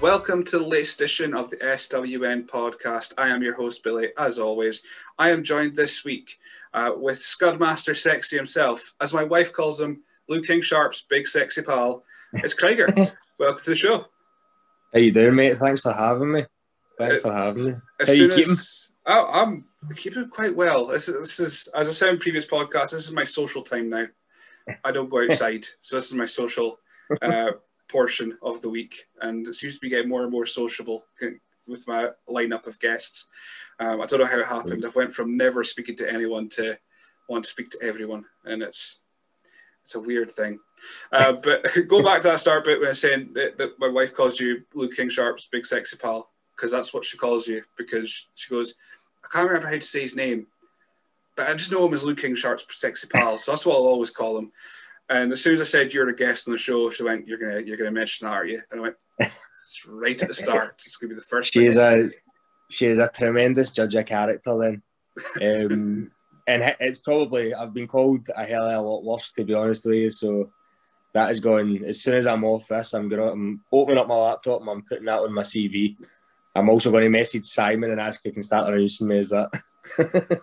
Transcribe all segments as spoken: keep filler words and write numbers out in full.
Welcome to the latest edition of the S W N Podcast. I am your host, Billy, as always. I am joined this week uh, with Scudmaster Sexy himself, as my wife calls him, Lou King Sharp's big sexy pal. It's Krieger. Welcome to the show. How you doing, mate? Thanks for having me. Thanks uh, for having me. How you keeping? Oh, I'm keeping quite well. This is, this is, as I said in previous podcasts, this is my social time now. I don't go outside, so this is my social uh, portion of the week, and it seems to be getting more and more sociable with my lineup of guests. Um, I don't know how it happened. I went from never speaking to anyone to want to speak to everyone, and it's it's a weird thing. Uh, but go back to that start bit when I was saying that, that my wife calls you Luke King Sharp's big sexy pal, because that's what she calls you, because she goes, I can't remember how to say his name, but I just know him as Luke King Sharp's sexy pal, so that's what I'll always call him. And as soon as I said you're a guest on the show, she went, "You're gonna, you're gonna mention that, are you?" And I went, "It's right at the start. It's gonna be the first." She is a, she is a tremendous judge of character, then, um, and it's probably I've been called a hell of a lot worse, to be honest with you. So that is going. As soon as I'm off this, I'm gonna, I'm opening up my laptop and I'm putting that on my C V. I'm also going to message Simon and ask if he can start announcing me as that.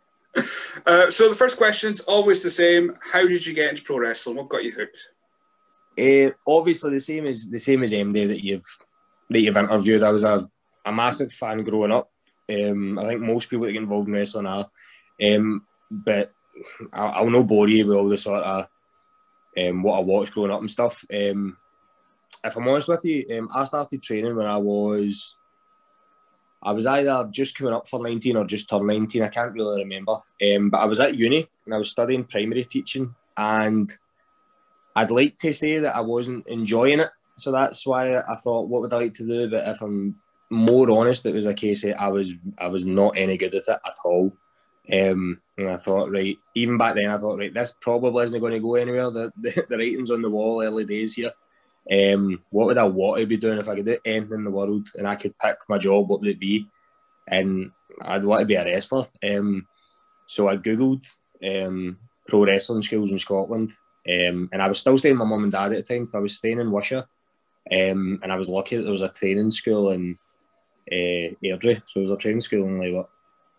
Uh, so the first question's always the same. How did you get into pro wrestling? What got you hooked? Uh, obviously, the same as the same as M D that you've that you've interviewed. I was a, a massive fan growing up. Um, I think most people that get involved in wrestling are. Um, but I, I'll not bore you with all the sort of um, what I watched growing up and stuff. Um, if I'm honest with you, um, I started training when I was. I was either just coming up for nineteen or just turned nineteen. I can't really remember. Um, but I was at uni and I was studying primary teaching, and I'd like to say that I wasn't enjoying it. So that's why I thought, what would I like to do? But if I'm more honest, it was a case of I was I was not any good at it at all. Um, and I thought, right, even back then, I thought, right, this probably isn't going to go anywhere. The, the, the writing's on the wall early days here. Um, what would I want to be doing if I could do anything in the world and I could pick my job? What would it be? And I'd want to be a wrestler. Um, so I googled um, pro wrestling schools in Scotland, um, and I was still staying with my mum and dad at the time. I was staying in Wishaw, um, and I was lucky that there was a training school in uh, Airdrie. So it was a training school only what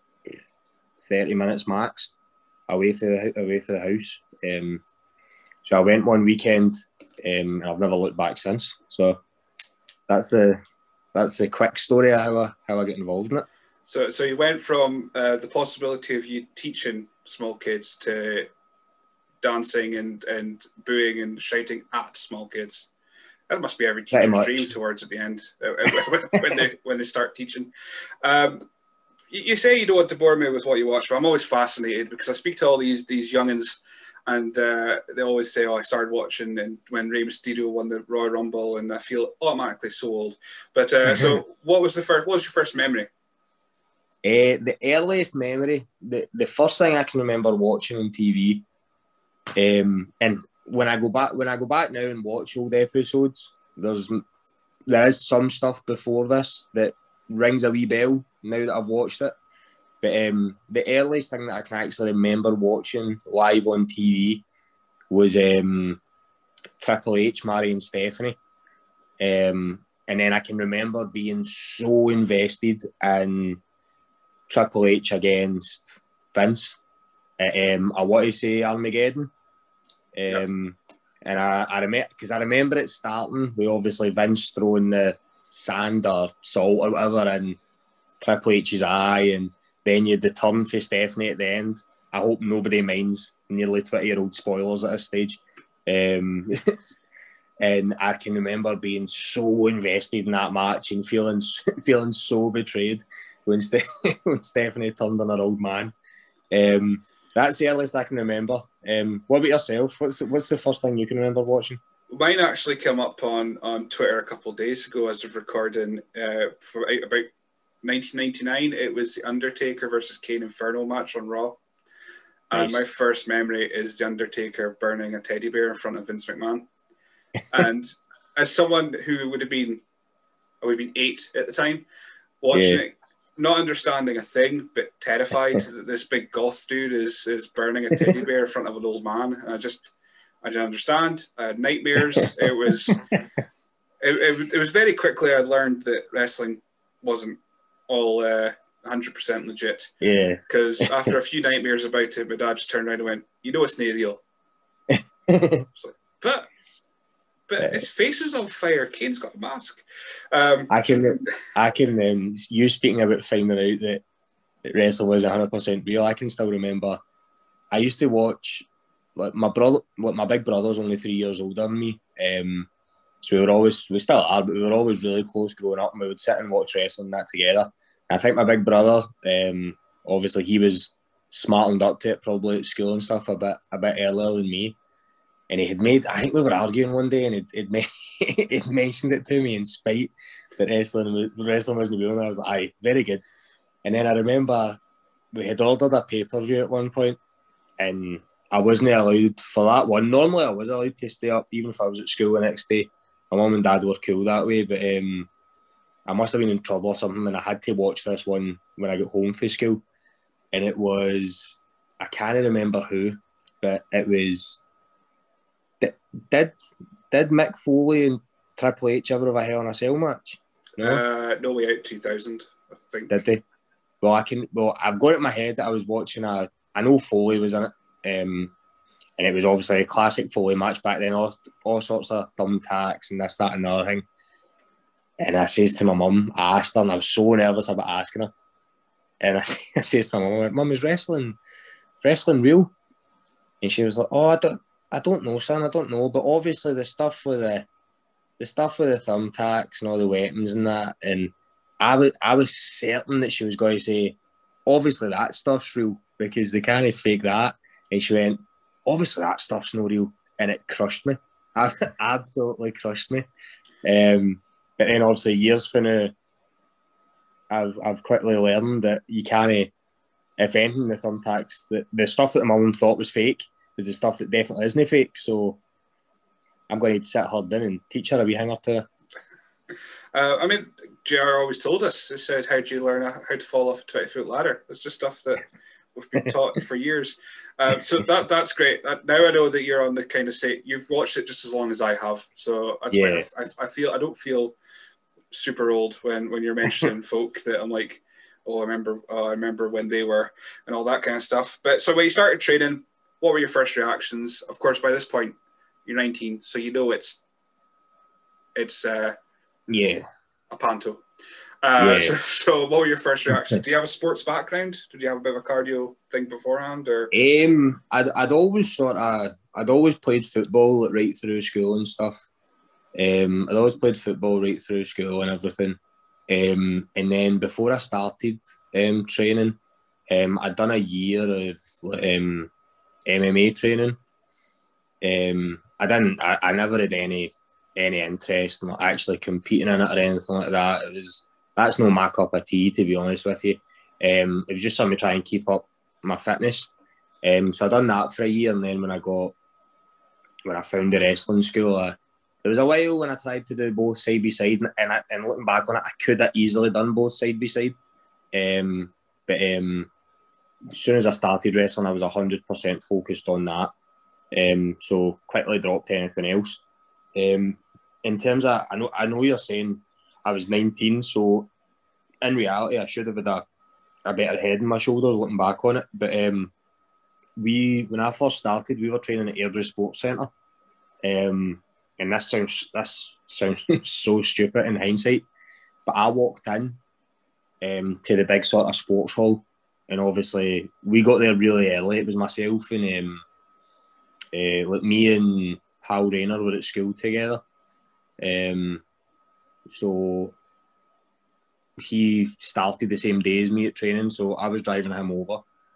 thirty minutes max away from the away from the house. Um, so I went one weekend. Um, and I've never looked back since. So that's the that's the quick story of how I how I get involved in it. So so you went from uh, the possibility of you teaching small kids to dancing and, and booing and shouting at small kids. That must be every teacher's dream towards at the end uh, when they when they start teaching. Um, you, you say you don't want to bore me with what you watch, but I'm always fascinated because I speak to all these these youngins. And uh, they always say, "Oh, I started watching and when Rey Mysterio won the Royal Rumble," and I feel automatically so old. But uh, so, what was the first? What was your first memory? Uh, the earliest memory, the the first thing I can remember watching on T V, um, and when I go back, when I go back now and watch old episodes, there's there is some stuff before this that rings a wee bell now that I've watched it. But um, the earliest thing that I can actually remember watching live on T V was um, Triple H marrying Stephanie. Um, and then I can remember being so invested in Triple H against Vince. At, um, I want to say Armageddon. Um, yep. And I, I remember, because I remember it starting with obviously Vince throwing the sand or salt or whatever in Triple H's eye, and then you had the turn for Stephanie at the end. I hope nobody minds nearly twenty-year-old spoilers at this stage. Um, and I can remember being so invested in that match and feeling feeling so betrayed when, Ste- when Stephanie turned on her old man. Um, that's the earliest I can remember. Um, what about yourself? What's the, what's the first thing you can remember watching? Mine actually came up on, on Twitter a couple of days ago as of recording uh, for about nineteen ninety-nine. It was the Undertaker versus Kane Inferno match on Raw. And nice. My first memory is the Undertaker burning a teddy bear in front of Vince McMahon. And as someone who would have been, I would have been eight at the time, watching yeah. it, not understanding a thing, but terrified that this big goth dude is is burning a teddy bear in front of an old man. And I just, I didn't understand. I had nightmares. It was, it, it, it was very quickly I learned that wrestling wasn't all uh, one hundred percent legit. Yeah. Because after a few nightmares about it, my dad just turned around and went, "You know it's not real." It's like, but but yeah. His face is on fire. Kane's got a mask. Um, I can, I can. Um, you speaking about finding out that, that wrestling was one hundred percent real. I can still remember. I used to watch, like my brother, like my big brother's only three years older than me. Um, so we were always, we still are, but we were always really close growing up, and we would sit and watch wrestling and that together. And I think my big brother, um, obviously he was smartened up to it probably at school and stuff a bit, a bit earlier than me. And he had made, I think we were arguing one day, and he'd, he'd, made, he'd mentioned it to me in spite that wrestling, was, wrestling wasn't real. And I was like, aye, very good. And then I remember we had ordered a pay-per-view at one point, and I wasn't allowed for that one. Normally I was allowed to stay up, even if I was at school the next day. My mum and dad were cool that way, but um, I must have been in trouble or something, and I had to watch this one when I got home from school. And it was, I can't remember who, but it was, did did Mick Foley and Triple H ever have a Hell in a Cell match? No, uh, No Way Out two thousand, I think. Did they? Well, I can. Well, I've got it in my head that I was watching a. I know Foley was in it, um, and it was obviously a classic Foley match back then. All, all sorts of thumbtacks and this, that, and the other thing. And I says to my mum, I asked her, and I was so nervous about asking her. And I, I says to my mum, "Mum, is wrestling, wrestling real?" And she was like, "Oh, I don't." I don't know, son. I don't know, but obviously the stuff with the, the stuff with the thumbtacks and all the weapons and that, and I was, I was certain that she was going to say, obviously that stuff's real because they can't fake that. And she went, obviously that stuff's not real, and it crushed me. Absolutely crushed me. Um, but then obviously years from now, I've I've quickly learned that you can't, if anything, the thumbtacks, the, the stuff that my mum thought was fake, is the stuff that definitely isn't fake. So I'm going to sit her down and teach her a wee hang up to her. Uh, I mean, J R always told us, he said, how do you learn how to fall off a twenty foot ladder? It's just stuff that we've been taught for years. Uh, so that that's great. Uh, now I know that you're on the kind of say, you've watched it just as long as I have. So that's yeah. why I, I feel, I don't feel super old when, when you're mentioning folk that I'm like, oh, I remember, oh, I remember when they were and all that kind of stuff. But so when you started training, what were your first reactions? Of course, by this point, you're nineteen, so you know it's it's uh, yeah a panto. Uh, yeah. so, so, what were your first reactions? Do you have a sports background? Did you have a bit of a cardio thing beforehand, or? Um, I'd I'd always sort of I'd always played football right through school and stuff. Um, I'd always played football right through school and everything. Um, and then before I started um training, um, I'd done a year of um. M M A training. Um, I didn't. I, I never had any any interest in actually competing in it or anything like that. It was that's no my cup of tea, to be honest with you. Um, it was just something to try and keep up my fitness. Um, so I done that for a year, and then when I got when I found the wrestling school, uh, there was a while when I tried to do both side by side, and I, and looking back on it, I could have easily done both side by side. Um, but um. As soon as I started wrestling, I was one hundred percent focused on that. Um, so quickly dropped anything else. Um, in terms of, I know, I know you're saying I was nineteen, so in reality, I should have had a, a better head on my shoulders looking back on it. But um, we, when I first started, we were training at Airdrie Sports Centre. Um, and this sounds, this sounds so stupid in hindsight, but I walked in um, to the big sort of sports hall. And obviously, we got there really early. It was myself and um, uh, like me and Hal Rayner were at school together. Um, so he started the same day as me at training, so I was driving him over.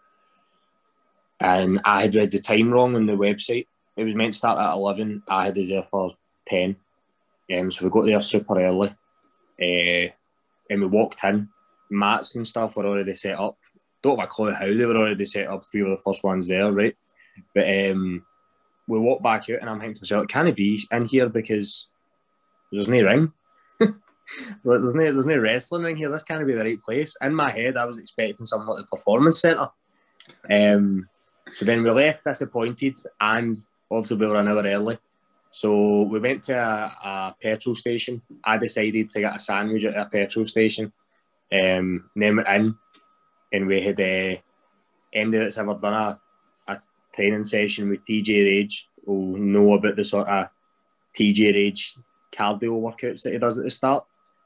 And I had read the time wrong on the website. It was meant to start at eleven. I had it there for ten. Um, so we got there super early. Uh, and we walked in. Mats and stuff were already set up. Don't have a clue how they were already set up. We were the first ones there, right? But um, we walked back out, and I'm thinking to myself, can it be in here because there's no ring? there's, no, there's no wrestling ring here. This can't be the right place. In my head, I was expecting something like the Performance Centre. Um, so then we left disappointed, and obviously we were an hour early. So we went to a, a petrol station. I decided to get a sandwich at a petrol station. Um, then went in, and we had uh, anybody that's ever done a, a training session with T J Rage will know about the sort of T J Rage cardio workouts that he does at the start.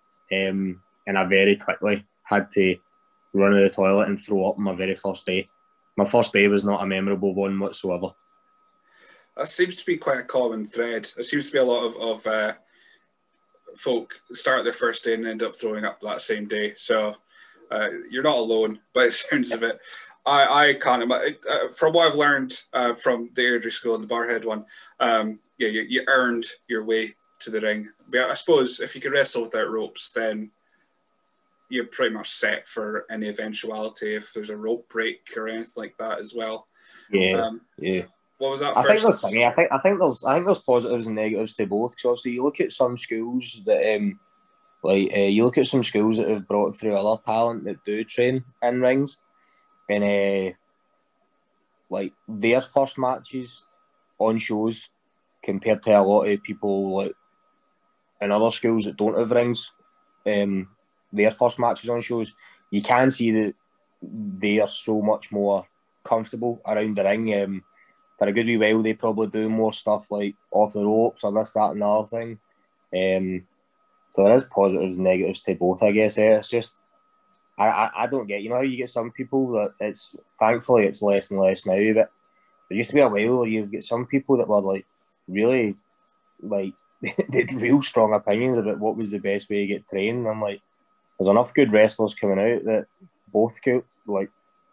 Um, and I very quickly had to run to the toilet and throw up on my very first day. My first day was not a memorable one whatsoever. That seems to be quite a common thread. There seems to be a lot of, of uh, folk start their first day and end up throwing up that same day. So uh, you're not alone by the sounds of it. I, I can't imagine. Uh, from what I've learned uh, from the Airdrie School and the Barhead one, um, yeah, you, you earned your way to the ring. But I suppose if you could wrestle without ropes, then you're pretty much set for any eventuality if there's a rope break or anything like that as well. Yeah, um, yeah. What was that I first? think there's funny. I think I think there's I think there's positives and negatives to both. Because obviously you look at some schools that um like uh, you look at some schools that have brought through other talent that do train in rings, and uh, like their first matches on shows compared to a lot of people like in other schools that don't have rings, um, their first matches on shows, you can see that they are so much more comfortable around the ring. Um, for a good wee while, they probably do more stuff like off the ropes or this, that, and the other thing. Um, so there is positives and negatives to both, I guess. Eh? It's just, I, I, I don't get, you know how you get some people that it's, thankfully it's less and less now, but there used to be a while where you get some people that were like, really, like, they had real strong opinions about what was the best way to get trained. I'm like, there's enough good wrestlers coming out that both could, like,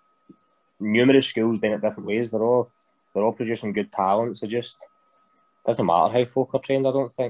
numerous schools doing it different ways. They're all they're all producing good talent. So just doesn't matter how folk are trained, I don't think.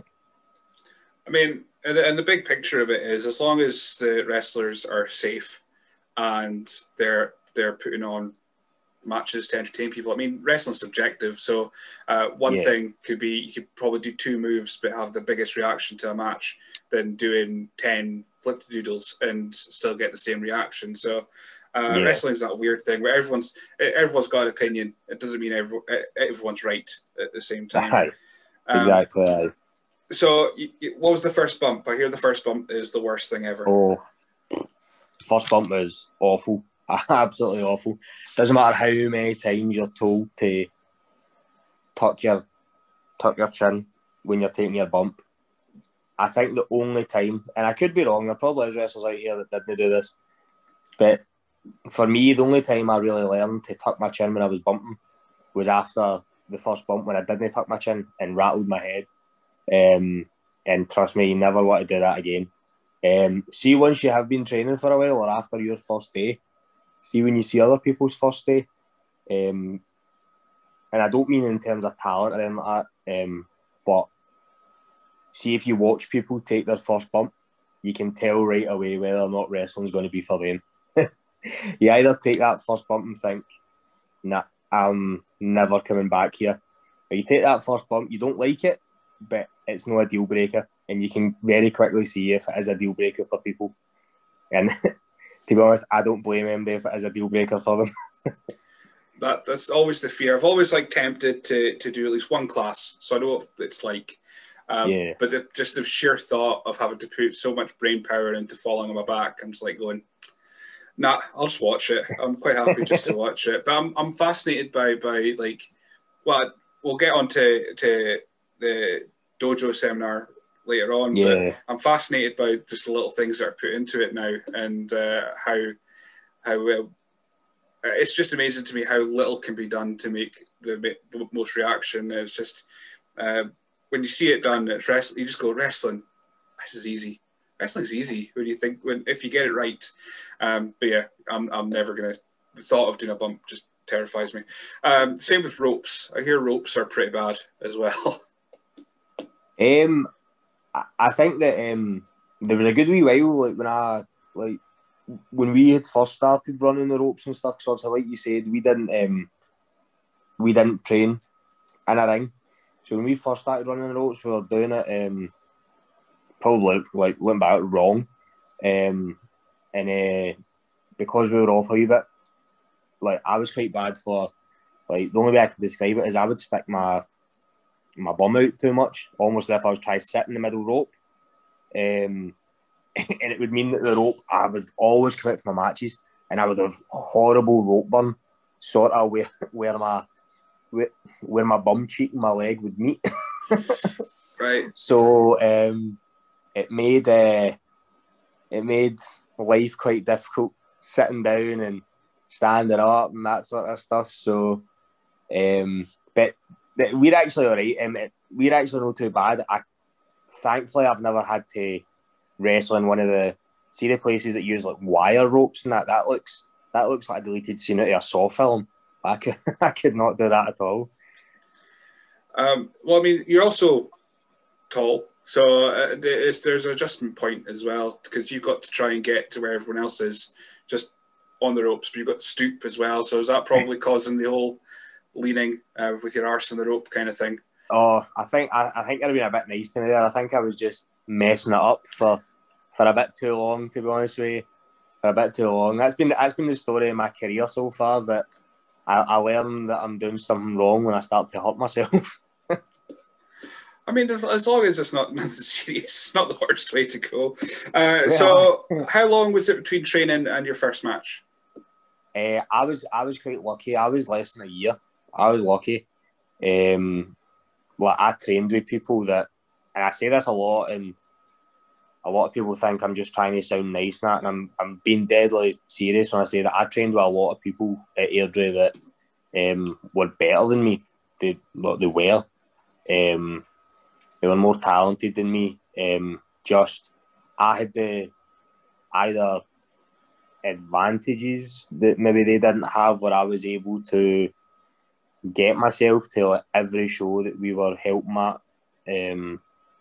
I mean, and, and the big picture of it is, as long as the wrestlers are safe and they're they're putting on matches to entertain people. I mean, wrestling's subjective. So uh, one Yeah. thing could be you could probably do two moves but have the biggest reaction to a match than doing ten flip doodles and still get the same reaction. So uh, Yeah. wrestling's that weird thing where everyone's everyone's got an opinion. It doesn't mean every, everyone's right at the same time. Aye. Um, Exactly. Aye. So you, you, what was the first bump? I hear the first bump is the worst thing ever. Oh, first bump was awful. Absolutely awful. Doesn't matter how many times you're told to tuck your tuck your chin when you're taking your bump. I think the only time, and I could be wrong, there probably is wrestlers out here that didn't do this, but for me, the only time I really learned to tuck my chin when I was bumping was after the first bump when I didn't tuck my chin and rattled my head. Um, and trust me, you never want to do that again. Um, see, once you have been training for a while or after your first day, see when you see other people's first day, um, and I don't mean in terms of talent or anything like that, um, but see if you watch people take their first bump, you can tell right away whether or not wrestling's going to be for them. You either take that first bump and think, nah, I'm never coming back here. Or you take that first bump, you don't like it, but it's not a deal breaker, and you can very quickly see if it is a deal breaker for people. And to be honest, I don't blame them if it is a deal breaker for them. That that's always the fear. I've always like tempted to to do at least one class, so I know what it's like. Um, Yeah. But the, just the sheer thought of having to put so much brain power into falling on my back, I'm just like going, nah, I'll just watch it. I'm quite happy just to watch it. But I'm I'm fascinated by by like, well, we'll get on to to the dojo seminar later on. Yeah. But I'm fascinated by just the little things that are put into it now, and uh, how how uh, it's just amazing to me how little can be done to make the, the most reaction. It's just uh, when you see it done, it's wrestling. You just go, wrestling. This is easy. Wrestling's easy. When you think when if you get it right. Um, but yeah, I'm I'm never gonna. The thought of doing a bump just terrifies me. Um, same with ropes. I hear ropes are pretty bad as well. Um, I think that um, there was a good wee while like when I like when we had first started running the ropes and stuff. Because like you said, we didn't um, we didn't train in a ring. So when we first started running the ropes, we were doing it um, probably like looking back wrong, um, and uh, because we were off a wee bit, like I was quite bad for like the only way I can describe it is I would stick my my bum out too much, almost as if I was trying to sit in the middle rope. Um, and it would mean that the rope, I would always come out for my matches, and I would have horrible rope burn, sort of where, where my where, where my bum cheek and my leg would meet. Right. So um, it made uh, it made life quite difficult, sitting down and standing up and that sort of stuff. So, um, but, but we're actually all right. Um, it, we're actually not too bad. I thankfully I've never had to wrestle in one of the see the places that use like wire ropes and that. That looks that looks like a deleted scene out of a Saw film. I could I could not do that at all. Um, well, I mean, you're also tall, so uh, there's, there's an adjustment point as well, because you've got to try and get to where everyone else is, just on the ropes, but you've got to stoop as well. So is that probably causing the whole leaning uh, with your arse on the rope kind of thing? Oh, I think I, I think it'd been a bit nice to me there. I think I was just messing it up for for a bit too long, to be honest with you. For a bit too long. That's been that's been the story of my career so far, that I, I learn that I'm doing something wrong when I start to hurt myself. I mean, as, as long as it's not nothing serious, it's not the worst way to go. Uh, yeah. So, how long was it between training and your first match? Uh, I was I was quite lucky. I was less than a year. I was lucky. Um, like I trained with people that, and I say this a lot, and a lot of people think I'm just trying to sound nice and that, and I'm I'm being deadly serious when I say that I trained with a lot of people at Airdrie that um, were better than me. They what they were. Um, they were more talented than me. Um, just I had the either advantages that maybe they didn't have, where I was able to get myself to like every show that we were helping at. Um,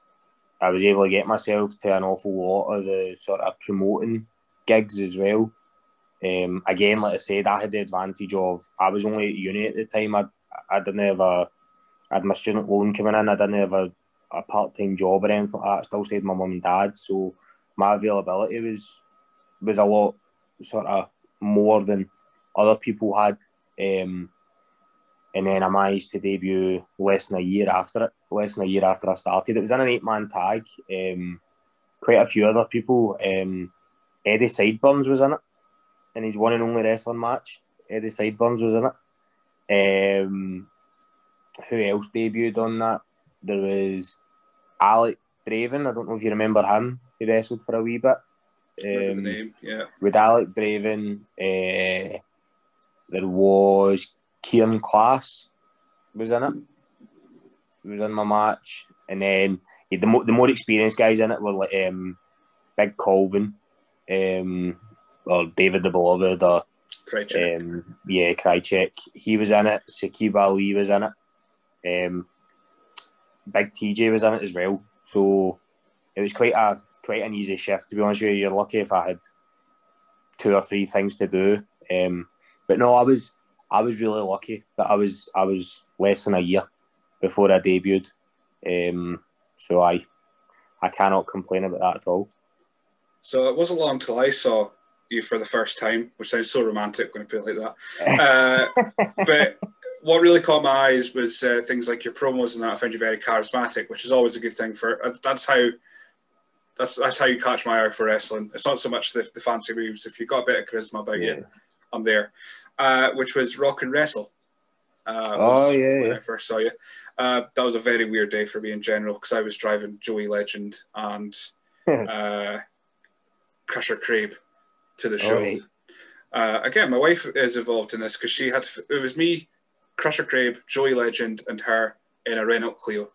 I was able to get myself to an awful lot of the sort of promoting gigs as well. Um, again, like I said, I had the advantage of I was only at uni at the time. I I didn't have a I had my student loan coming in. I didn't have a, a part-time job or anything like that. I still stayed with my mum and dad, so my availability was was a lot sort of more than other people had. Um, and then I managed to debut less than a year after it. Less than a year after I started, it was in an eight-man tag. Um, quite a few other people. Um, Eddie Sideburns was in it, in his one and only wrestling match. Eddie Sideburns was in it. Um, who else debuted on that? There was Alec Draven. I don't know if you remember him. He wrestled for a wee bit. Um, the name, yeah. With Alec Draven, uh, there was Kieran Klass was in it. He was in my match, and then yeah, the, mo- the more experienced guys in it were like um, Big Colvin, um, or David the Beloved, or Krieger. Um, yeah, Krieger. He was in it. Sakiv Ali was in it. Um, Big T J was in it as well. So it was quite a quite an easy shift, to be honest with you. You're lucky if I had two or three things to do. Um, but no, I was I was really lucky that I was I was less than a year before I debuted. Um, so I I cannot complain about that at all. So it wasn't long till I saw you for the first time, which sounds so romantic when I put it like that. Uh, but what really caught my eyes was uh, things like your promos and that. I found you very charismatic, which is always a good thing for. Uh, that's how. That's that's how you catch my eye for wrestling. It's not so much the, the fancy moves. If you've got a bit of charisma about yeah. you, I'm there. Uh, which was Rock and Wrestle. Uh, oh yeah, when yeah. I first saw you. Uh, that was a very weird day for me in general, because I was driving Joey Legend and uh, Crusher Crabe to the show. Right. Uh, again, my wife is involved in this because she had to, it was me, Crusher Crabe, Joey Legend, and her in a Renault Clio.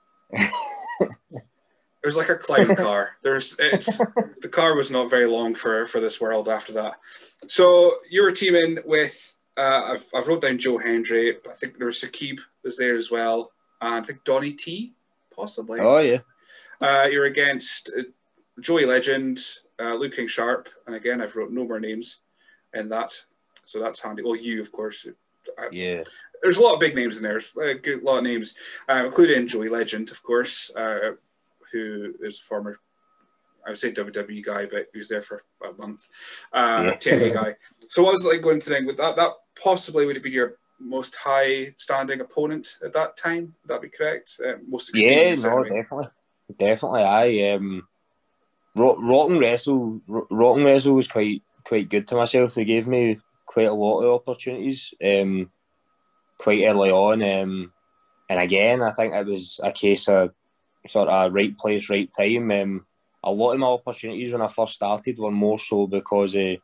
It was like a clown car. There's it's the car was not very long for, for this world after that. So you were teaming with uh, I've I've wrote down Joe Hendry. I think there was Sakib was there as well, and I think Donnie T possibly. Oh yeah. Uh, you're against uh, Joey Legend, uh, Luke King Sharp, and again I've wrote no more names in that, so that's handy. Well, you of course. I, yeah. There's a lot of big names in there. A good lot of names, uh, including Joey Legend, of course. Uh, who is a former, I would say W W E guy, but he was there for a month, uh, yeah. T N A guy. So what was it like going to think with that? That possibly would have been your most high standing opponent at that time. Would that be correct? Uh, most Yeah, experienced. no, Anyway. definitely, definitely. I um, rock, rock and wrestle, rock and wrestle was quite quite good to myself. They gave me quite a lot of opportunities, um, quite early on. Um, and again, I think it was a case of sort of right place, right time. Um, a lot of my opportunities when I first started were more so because of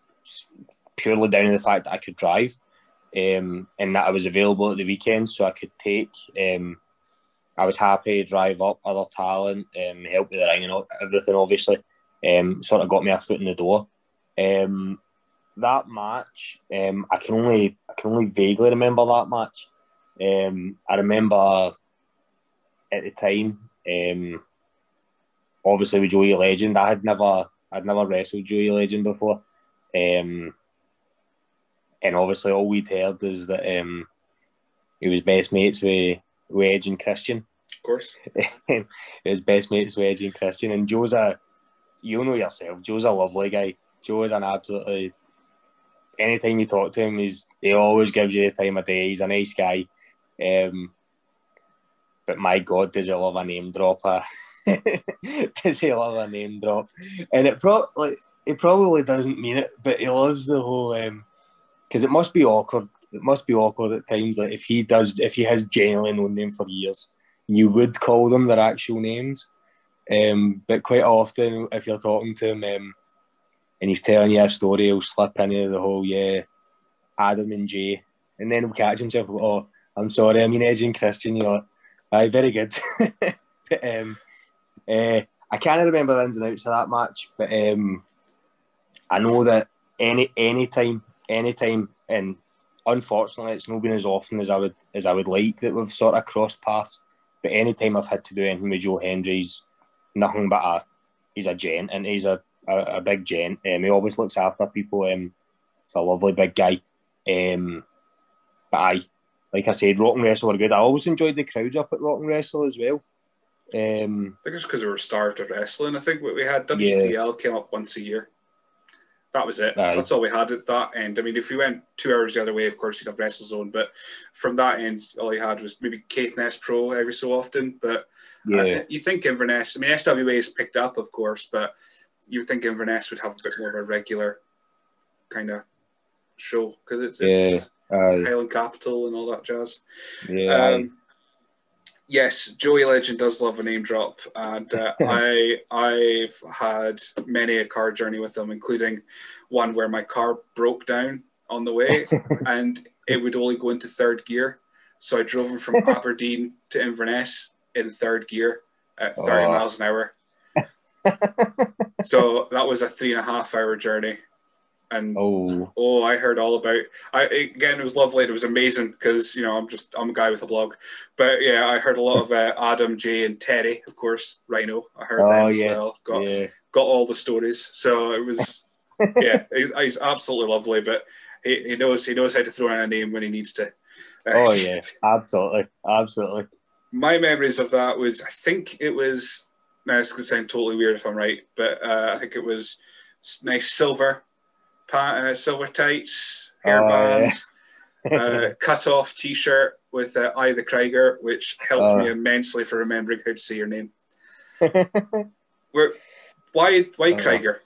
purely down to the fact that I could drive, um, and that I was available at the weekends, so I could take. Um, I was happy to drive up other talent, um, help with the ring and everything. Obviously, um, sort of got me a foot in the door. Um, that match, um, I can only I can only vaguely remember that match. Um, I remember at the time, um, obviously with Joey Legend, I had never I'd never wrestled Joey Legend before, um, and obviously all we'd heard is that um, he was best mates with, with Edge and Christian. Of course, he was best mates with Edge and Christian, and Joe's a you know yourself. Joe's a lovely guy. Joe is an absolutely. Anytime you talk to him, he's he always gives you the time of day. He's a nice guy. Um, but my God, does he love a name drop? Uh, does he love a name drop? And it pro- like, he probably doesn't mean it, but he loves the whole... Because um, it must be awkward. It must be awkward at times. Like if he does, if he has genuinely known them for years, you would call them their actual names. Um, but quite often, if you're talking to him um, and he's telling you a story, he'll slip into the whole, yeah, Adam and Jay. And then he'll catch himself, oh, I'm sorry, I mean Edge and Christian. You're like, aye, very good. but, um, uh, I can't remember the ins and outs of that match, but um, I know that any any time, any time, and unfortunately, it's not been as often as I would as I would like that we've sort of crossed paths. But any time I've had to do anything with Joe Hendry's nothing but a he's a gent, and he's a, a, a big gent. Um, he always looks after people. Um, he's a lovely big guy. Um, but aye, like I said, Rock and Wrestle were good. I always enjoyed the crowds up at Rock and Wrestle as well. Um, I think it's because we were starved of wrestling. I think we had W three L yeah. came up once a year. That was it. Aye. That's all we had at that end. I mean, if we went two hours the other way, of course, you'd have WrestleZone. But from that end, all you had was maybe Caithness Pro every so often. But yeah. uh, you think Inverness, I mean, S W A has picked up, of course, but you would think Inverness would have a bit more of a regular kind of show because it's, yeah. it's, it's the Highland capital and all that jazz. Yeah. Um, yes, Joey Legend does love a name drop, and uh, I I've had many a car journey with him, including one where my car broke down on the way, and it would only go into third gear. So I drove him from Aberdeen to Inverness in third gear at thirty oh. miles an hour. So that was a three and a half hour journey. And oh. oh, I heard all about. I again, it was lovely. It was amazing because you know I'm just I'm a guy with a blog, but yeah, I heard a lot of uh, Adam, Jay, and Terry, of course, Rhino. I heard oh, them as yeah. well. Got yeah. got all the stories. So it was yeah, he's, he's absolutely lovely. But he, he knows he knows how to throw in a name when he needs to. Uh, oh yeah, absolutely, absolutely. My memories of that was I think it was. Now it's gonna sound totally weird if I'm right, but uh, I think it was nice silver. Uh, silver tights, hairband, oh, yeah. uh, cut off T-shirt with uh, "I the Krieger," which helped oh. me immensely for remembering how to say your name. Where, why, why oh. Krieger?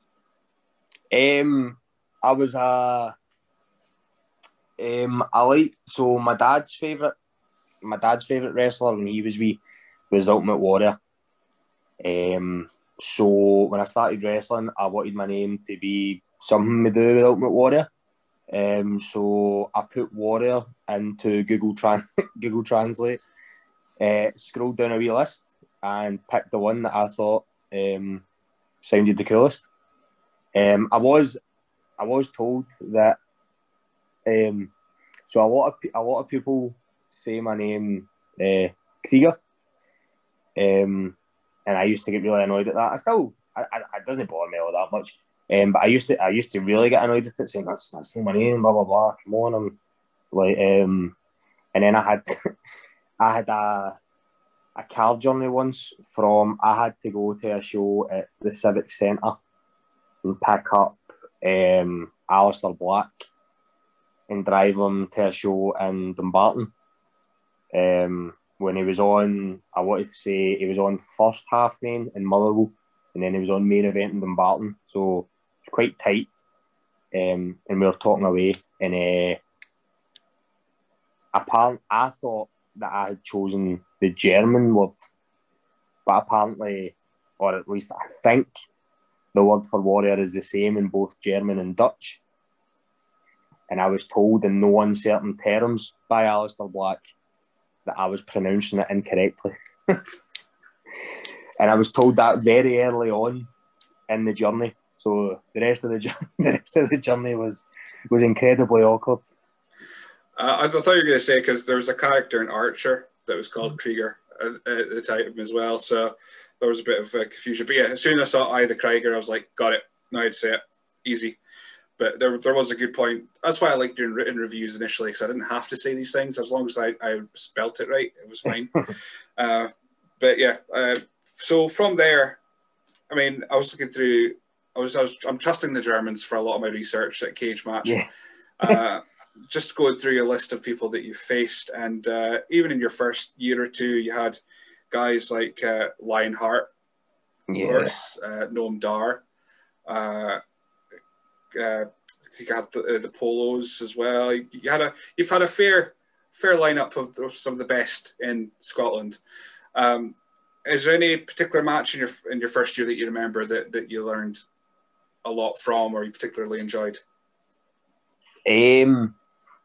Um, I was a, um, I like so my dad's favorite, my dad's favorite wrestler when he was wee was Ultimate Warrior. Um, so when I started wrestling, I wanted my name to be something to do with Ultimate Warrior. Um, so I put Warrior into Google Trans Google Translate, uh, scrolled down a wee list and picked the one that I thought um, sounded the coolest. Um, I was I was told that um, so a lot of a lot of people say my name uh, Krieger, um, and I used to get really annoyed at that. I still I, I, it doesn't bother me all that much. Um, but I used to, I used to really get annoyed at it, saying that's that's not my name, blah blah blah. Come on, I'm like, um, and then I had, I had a, a car journey once from. I had to go to a show at the Civic Centre and pick up um, Alistair Black, and drive him to a show in Dumbarton. Um, when he was on, I wanted to say he was on first half main in Motherwell, and then he was on main event in Dumbarton. So it was quite tight. Um, and we were talking away, and uh, apparently I thought that I had chosen the German word, but apparently, or at least I think, the word for warrior is the same in both German and Dutch. And I was told in no uncertain terms by Alistair Black that I was pronouncing it incorrectly. And I was told that very early on in the journey. So the rest of the journey, the rest of the journey was was incredibly awkward. Uh, I thought you were going to say, because there was a character in Archer that was called Krieger at, at the time as well. So there was a bit of uh, confusion. But yeah, as soon as I saw I the Krieger, I was like, got it. Now I'd say it. Easy. But there, there was a good point. That's why I liked doing written reviews initially, because I didn't have to say these things. As long as I, I spelt it right, it was fine. uh, but yeah, uh, so from there, I mean, I was looking through, I was, I was, I'm trusting the Germans for a lot of my research at Cage Match. Yeah. uh, just going through your list of people that you faced, and uh, even in your first year or two, you had guys like uh, Lionheart, of yeah. course, uh, Noam Dar. Uh, uh, you had the, uh, the Polos as well. You, you had a, you've had a fair, fair lineup of the, some of the best in Scotland. Um, is there any particular match in your in your first year that you remember that, that you learned a lot from, or you particularly enjoyed? Um,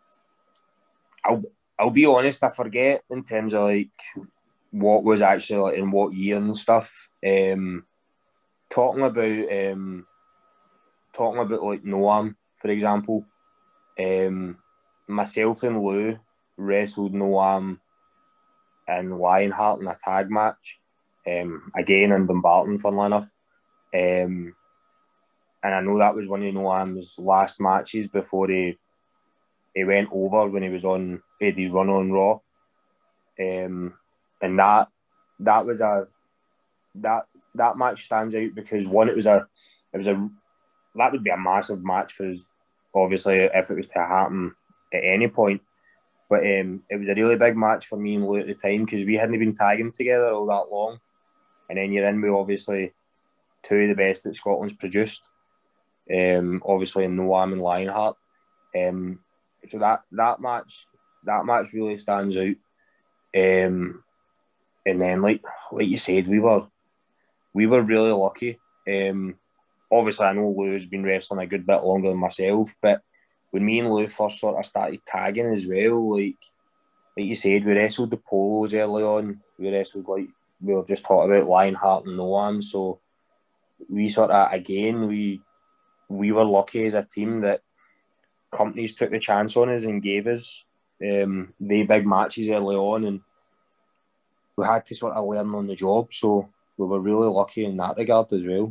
I'll I'll be honest, I forget in terms of like what was actually like in what year and stuff. Um, talking about um, talking about like Noam, for example. Um, myself and Lou wrestled Noam and Lionheart in a tag match. Um, again in Dumbarton, funnily enough. Um, and I know that was one of Noam's last matches before he he went over when he was on Eddie's run on Raw. Um, and that that was a that that match stands out because one, it was a it was a that would be a massive match for us, obviously, if it was to happen at any point. But um, it was a really big match for me and Lou at the time because we hadn't been tagging together all that long. And then you're in with obviously two of the best that Scotland's produced. Um, obviously in Noam and Lionheart. Um, so that that match that match really stands out. Um, and then like like you said, we were we were really lucky. Um, obviously I know Lou's been wrestling a good bit longer than myself, but when me and Lou first sort of started tagging as well, like like you said, we wrestled the Polos early on. We wrestled like we were just talking about Lionheart and Noam. So we sort of again we we were lucky as a team that companies took the chance on us and gave us um, the big matches early on, and we had to sort of learn on the job. So we were really lucky in that regard as well.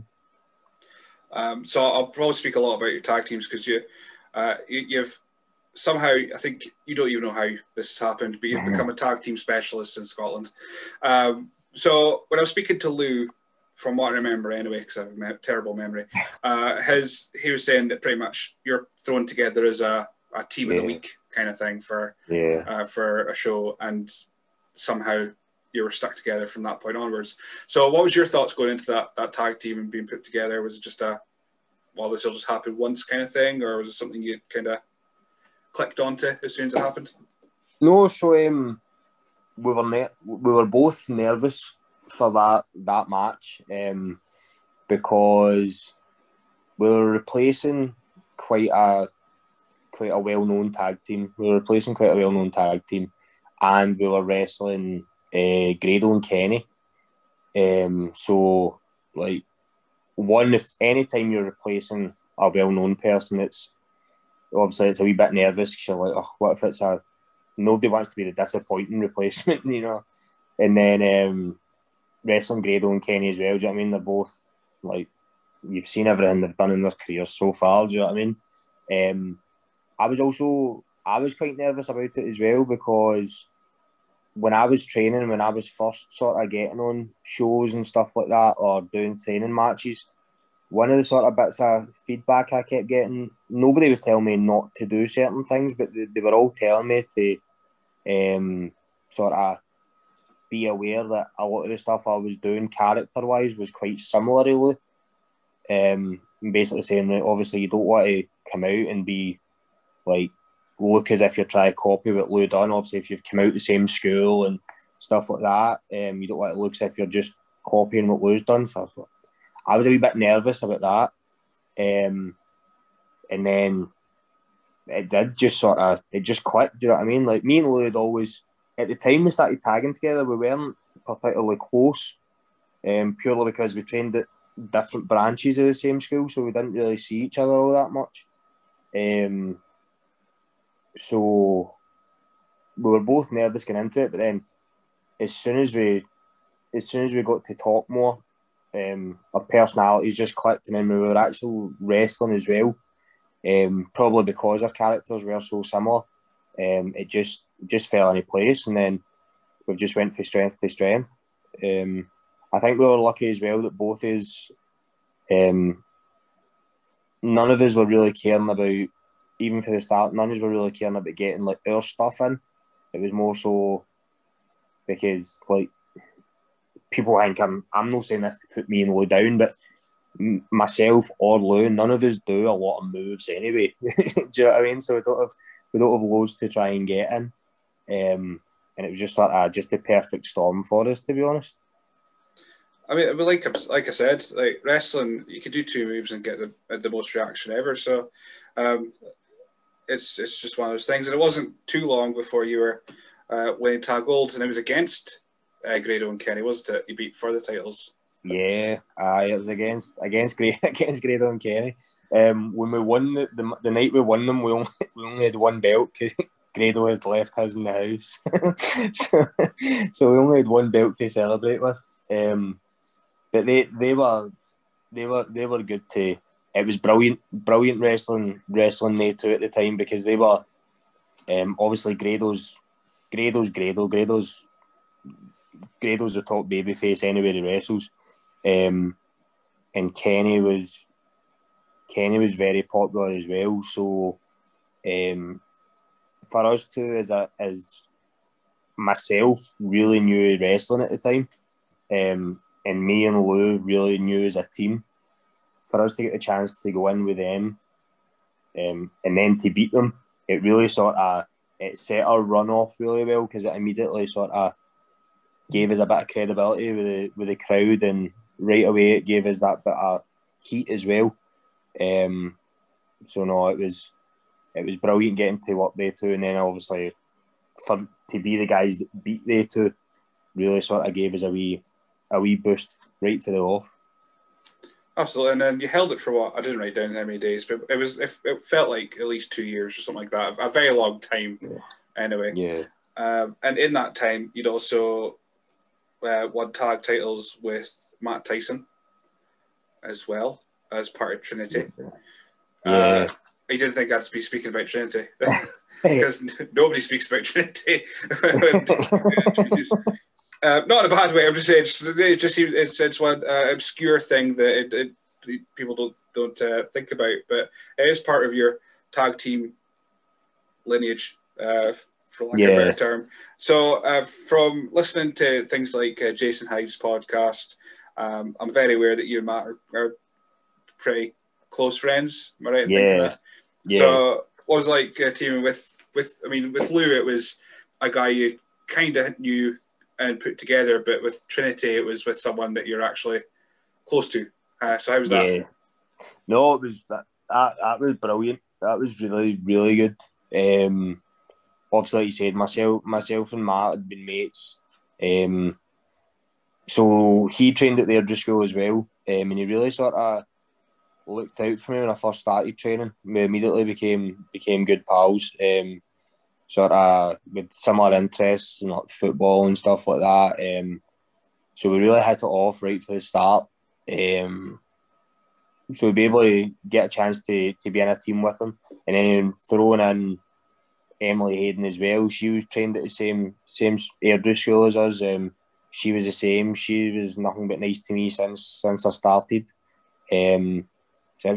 Um, so I'll probably speak a lot about your tag teams because you, uh, you, you've somehow, I think you don't even know how this has happened, but you've mm-hmm. become a tag team specialist in Scotland. Um, so when I was speaking to Lou, from what I remember anyway, because I have a me- terrible memory, uh, his he was saying that pretty much you're thrown together as a, a team yeah. of the week kind of thing for yeah. uh, for a show, and somehow you were stuck together from that point onwards. So what was your thoughts going into that that tag team and being put together? Was it just a, well, this will just happen once kind of thing, or was it something you kind of clicked onto as soon as it happened? No, so um, we were ne- we were both nervous for that that match um, because we were replacing quite a quite a well-known tag team. We were replacing quite a well-known tag team, and we were wrestling uh, Grado and Kenny. Um, so, like, one, if any time you're replacing a well-known person, it's obviously it's a wee bit nervous because you're like, oh, what if it's a nobody wants to be the disappointing replacement, you know? And then um, wrestling Grado and Kenny as well. Do you know what I mean? They're both like, you've seen everything they've done in their careers so far. Do you know what I mean? Um, I was also I was quite nervous about it as well because when I was training, when I was first sort of getting on shows and stuff like that or doing training matches, one of the sort of bits of feedback I kept getting nobody was telling me not to do certain things, but they, they were all telling me to um, sort of be aware that a lot of the stuff I was doing character-wise was quite similar, really. Um, basically saying that obviously you don't want to come out and be like, look as if you're trying to copy what Lou done. Obviously, if you've come out the same school and stuff like that, um, you don't want to look as if you're just copying what Lou's done. So I, thought, I was a wee bit nervous about that. Um, and then it did just sort of, it just clicked, do you know what I mean? Like, me and Lou had always, at the time we started tagging together, we weren't particularly close, um, purely because we trained at different branches of the same school, so we didn't really see each other all that much. Um, so we were both nervous going into it, but then as soon as we, as soon as we got to talk more, um, our personalities just clicked, and then we were actually wrestling as well. Um, probably because our characters were so similar, um, it just just fell into place, and then we just went from strength to strength. Um, I think we were lucky as well that both of us, um, none of us were really caring about, even for the start, none of us were really caring about getting like our stuff in. It was more so because like people think I'm I'm not saying this to put me and Lou down, but myself or Lou, none of us do a lot of moves anyway. Do you know what I mean? So we don't have we don't have loads to try and get in, um, and it was just sort of just the perfect storm for us, to be honest. I mean, like like I said, like wrestling, you could do two moves and get the the most reaction ever. So, um, it's it's just one of those things, and it wasn't too long before you were uh, winning tag gold, and it was against uh, Grado and Kenny, wasn't it? You beat for the titles. Yeah, uh, it was against against Grado, against Grado and Kenny. Um, when we won the, the the night we won them, we only we only had one belt because Grado had left his in the house, so so we only had one belt to celebrate with. Um, but they they were they were they were good too. It was brilliant, brilliant wrestling wrestling they too at the time, because they were um obviously Grado's Grado's Grado Grado's Grado's the top babyface anywhere he wrestles. Um, and Kenny was Kenny was very popular as well. So, um, for us two, as a as myself, really knew wrestling at the time, um, and me and Lou really knew as a team. For us to get the chance to go in with them, um, and then to beat them, it really sort of it set our run off really well, because it immediately sort of gave us a bit of credibility with the with the crowd, and right away it gave us that bit of heat as well. Um, so no, it was it was brilliant getting to work they two, and then obviously for to be the guys that beat they two really sort of gave us a wee a wee boost right for the off. Absolutely, and then you held it for what? I didn't write down how many days, but it was it, it felt like at least two years or something like that. A very long time, yeah. Anyway. Yeah. Um, and in that time, you'd also uh, won tag titles with Matt Tyson as well as part of Trinity. Yeah. Uh, I didn't think I'd be speaking about Trinity because nobody speaks about Trinity. Uh, not in a bad way. I'm just saying it's it just it's it's one uh, obscure thing that it, it, people don't don't uh, think about, but it is part of your tag team lineage, uh, for lack yeah. of a better term. So, uh, from listening to things like uh, Jason Hyde's podcast, um, I'm very aware that you and Matt are, are pretty close friends. Am I right in yeah. thinking that? Yeah. So, what was it like uh, teaming with with? I mean, with Lou, it was a guy you kind of knew and put together, but with Trinity it was with someone that you're actually close to. Uh, so how was yeah. that? No, it was that, that that was brilliant. That was really, really good. Um, obviously, like you said, myself myself and Matt had been mates. Um, so he trained at the Airdrie School as well, um, and he really sort of looked out for me when I first started training. We immediately became became good pals. Um, sort of with similar interests in like football and stuff like that. Um, so we really hit it off right from the start. Um, so we'd be able to get a chance to, to be in a team with him. And then throwing in Emily Hayden as well. She was trained at the same same Airdrie School as us. Um, she was the same. She was nothing but nice to me since since I started. Um, so it was just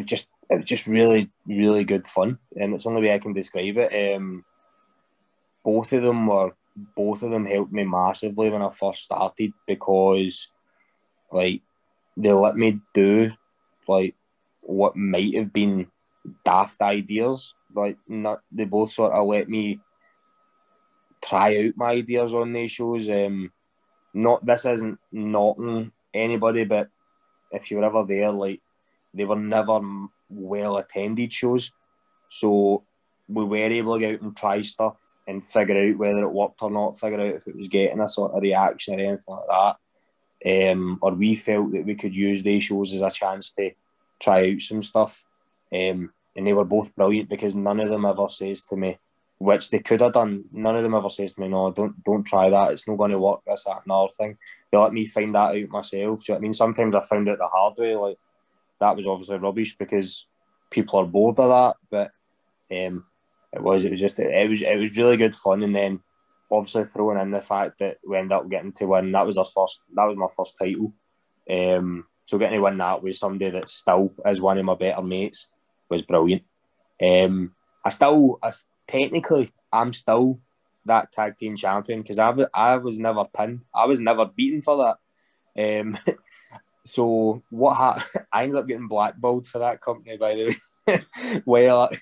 it was just really, really good fun, and it's the only way I can describe it. Um, both of them were, both of them helped me massively when I first started because, like, they let me do, like, what might have been daft ideas. Like, not they both sort of let me try out my ideas on these shows. Um, not this isn't knocking anybody, but if you were ever there, like, they were never well attended shows, so we were able to go out and try stuff and figure out whether it worked or not, figure out if it was getting a sort of reaction or anything like that. Um, or we felt that we could use these shows as a chance to try out some stuff. Um, and they were both brilliant because none of them ever says to me, which they could have done, none of them ever says to me, no, don't don't try that, it's not going to work, this, that, and other thing. They let me find that out myself. Do you know what I mean? Sometimes I found it the hard way, like, that was obviously rubbish because people are bored of that, but um, it was it was just it was it was really good fun. And then obviously throwing in the fact that we ended up getting to win, that was our first that was my first title. Um, so getting to win that with somebody that still is one of my better mates was brilliant. Um, I still I, technically I'm still that tag team champion because I was I was never pinned, I was never beaten for that. Um, So what happened? I ended up getting blackballed for that company, by the way. well,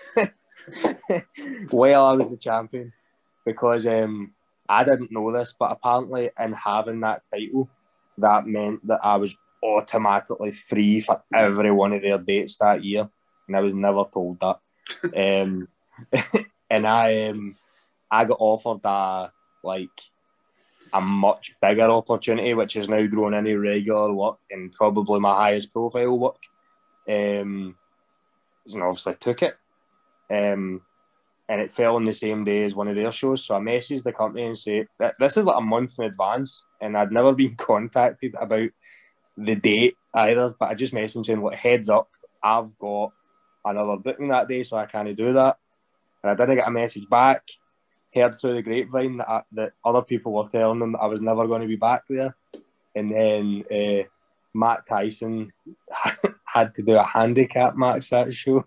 well, I was the champion because um, I didn't know this, but apparently, in having that title, that meant that I was automatically free for every one of their dates that year, and I was never told that. um, and I, um, I got offered a like. a much bigger opportunity, which is now grown into regular work and probably my highest profile work. Um, and obviously took it. Um, and it fell on the same day as one of their shows. So I messaged the company and said, this is like a month in advance, and I'd never been contacted about the date either, but I just messaged saying, like, heads up, I've got another booking that day, so I can't do that. And I didn't get a message back. Heard through the grapevine that, I, that other people were telling them that I was never going to be back there. And then uh, Matt Tyson had to do a handicap match that show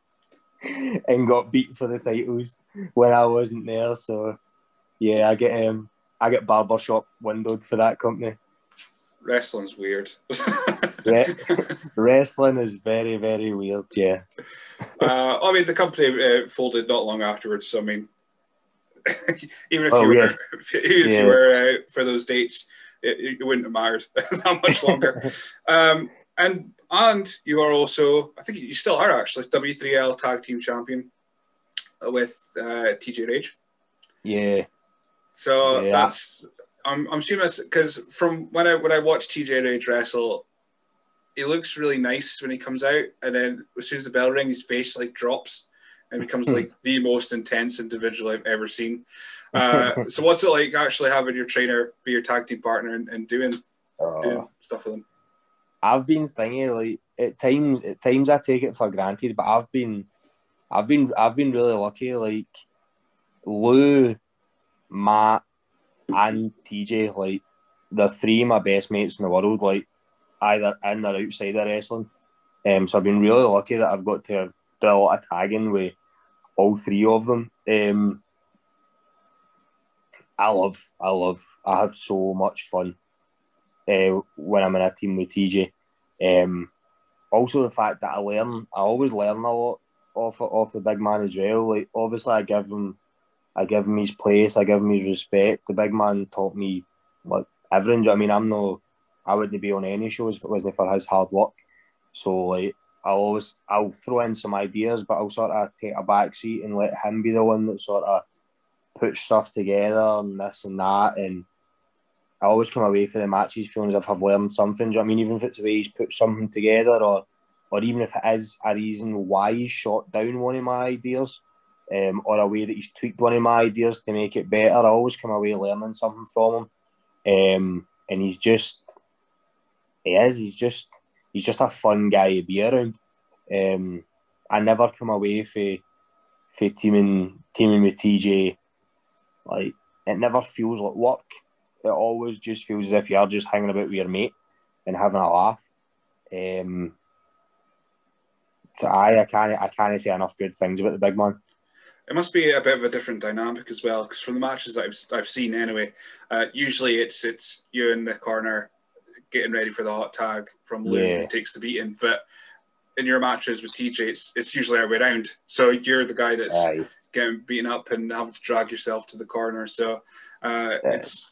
and got beat for the titles when I wasn't there. So yeah, I get um, I get barbershop windowed for that company. Wrestling's weird. Yeah, wrestling is very, very weird. Yeah. uh, I mean, the company uh, folded not long afterwards. So I mean, even if oh, you were, yeah. if, if yeah. you were uh, for those dates, it, it wouldn't have mattered that much longer. um, and and you are also, I think you still are actually W three L Tag Team Champion with uh, T J Rage. Yeah. So yeah. that's I'm I'm assuming that's because from when I when I watch T J Rage wrestle, he looks really nice when he comes out, and then as soon as the bell rings, his face like drops and becomes like the most intense individual I've ever seen. Uh, so what's it like actually having your trainer be your tag team partner and, and doing uh, doing stuff with him? I've been thinking like at times at times I take it for granted, but I've been I've been I've been really lucky. Like Lou, Matt, and T J, like the three of my best mates in the world, like either in or outside of wrestling. Um, so I've been really lucky that I've got to do a lot of tagging with all three of them. Um, I love, I love, I have so much fun uh, when I'm in a team with T J. Um, also the fact that I learn, I always learn a lot off off the big man as well. Like obviously, I give him, I give him his place, I give him his respect. The big man taught me like everything. Do you know what I mean? I'm no, I wouldn't be on any shows if it wasn't for his hard work. So like, I'll always, I'll throw in some ideas, but I'll sort of take a back seat and let him be the one that sort of puts stuff together and this and that. And I always come away from the matches feeling as if I've learned something. Do you know what I mean? Even if it's the way he's put something together, or or even if it is a reason why he's shot down one of my ideas, um, or a way that he's tweaked one of my ideas to make it better, I always come away learning something from him. Um, and he's just, he is, he's just, he's just a fun guy to be around. Um, I never come away for, for teaming, teaming with T J. Like, it never feels like work. It always just feels as if you're just hanging about with your mate and having a laugh. Um, So I, I can't, I can't say enough good things about the big man. It must be a bit of a different dynamic as well, because from the matches that I've I've seen anyway, uh, usually it's it's you in the corner getting ready for the hot tag from Lou Yeah. who takes the beating. But in your matches with T J, it's it's usually our way around. So you're the guy that's Aye. getting beaten up and having to drag yourself to the corner. So uh, Yeah. it's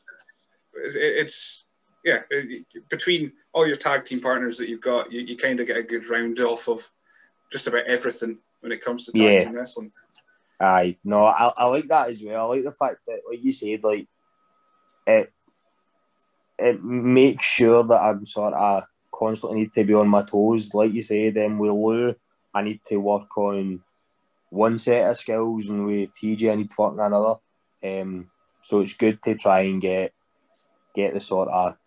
it's yeah between all your tag team partners that you've got, you, you kind of get a good round off of just about everything when it comes to tag Yeah. team wrestling. Aye, no, I, I like that as well. I like the fact that, like you said, like it it makes sure that I'm sort of constantly need to be on my toes. Like you said, then with Lou, I need to work on one set of skills, and with T J, I need to work on another. Um, so it's good to try and get get the sort of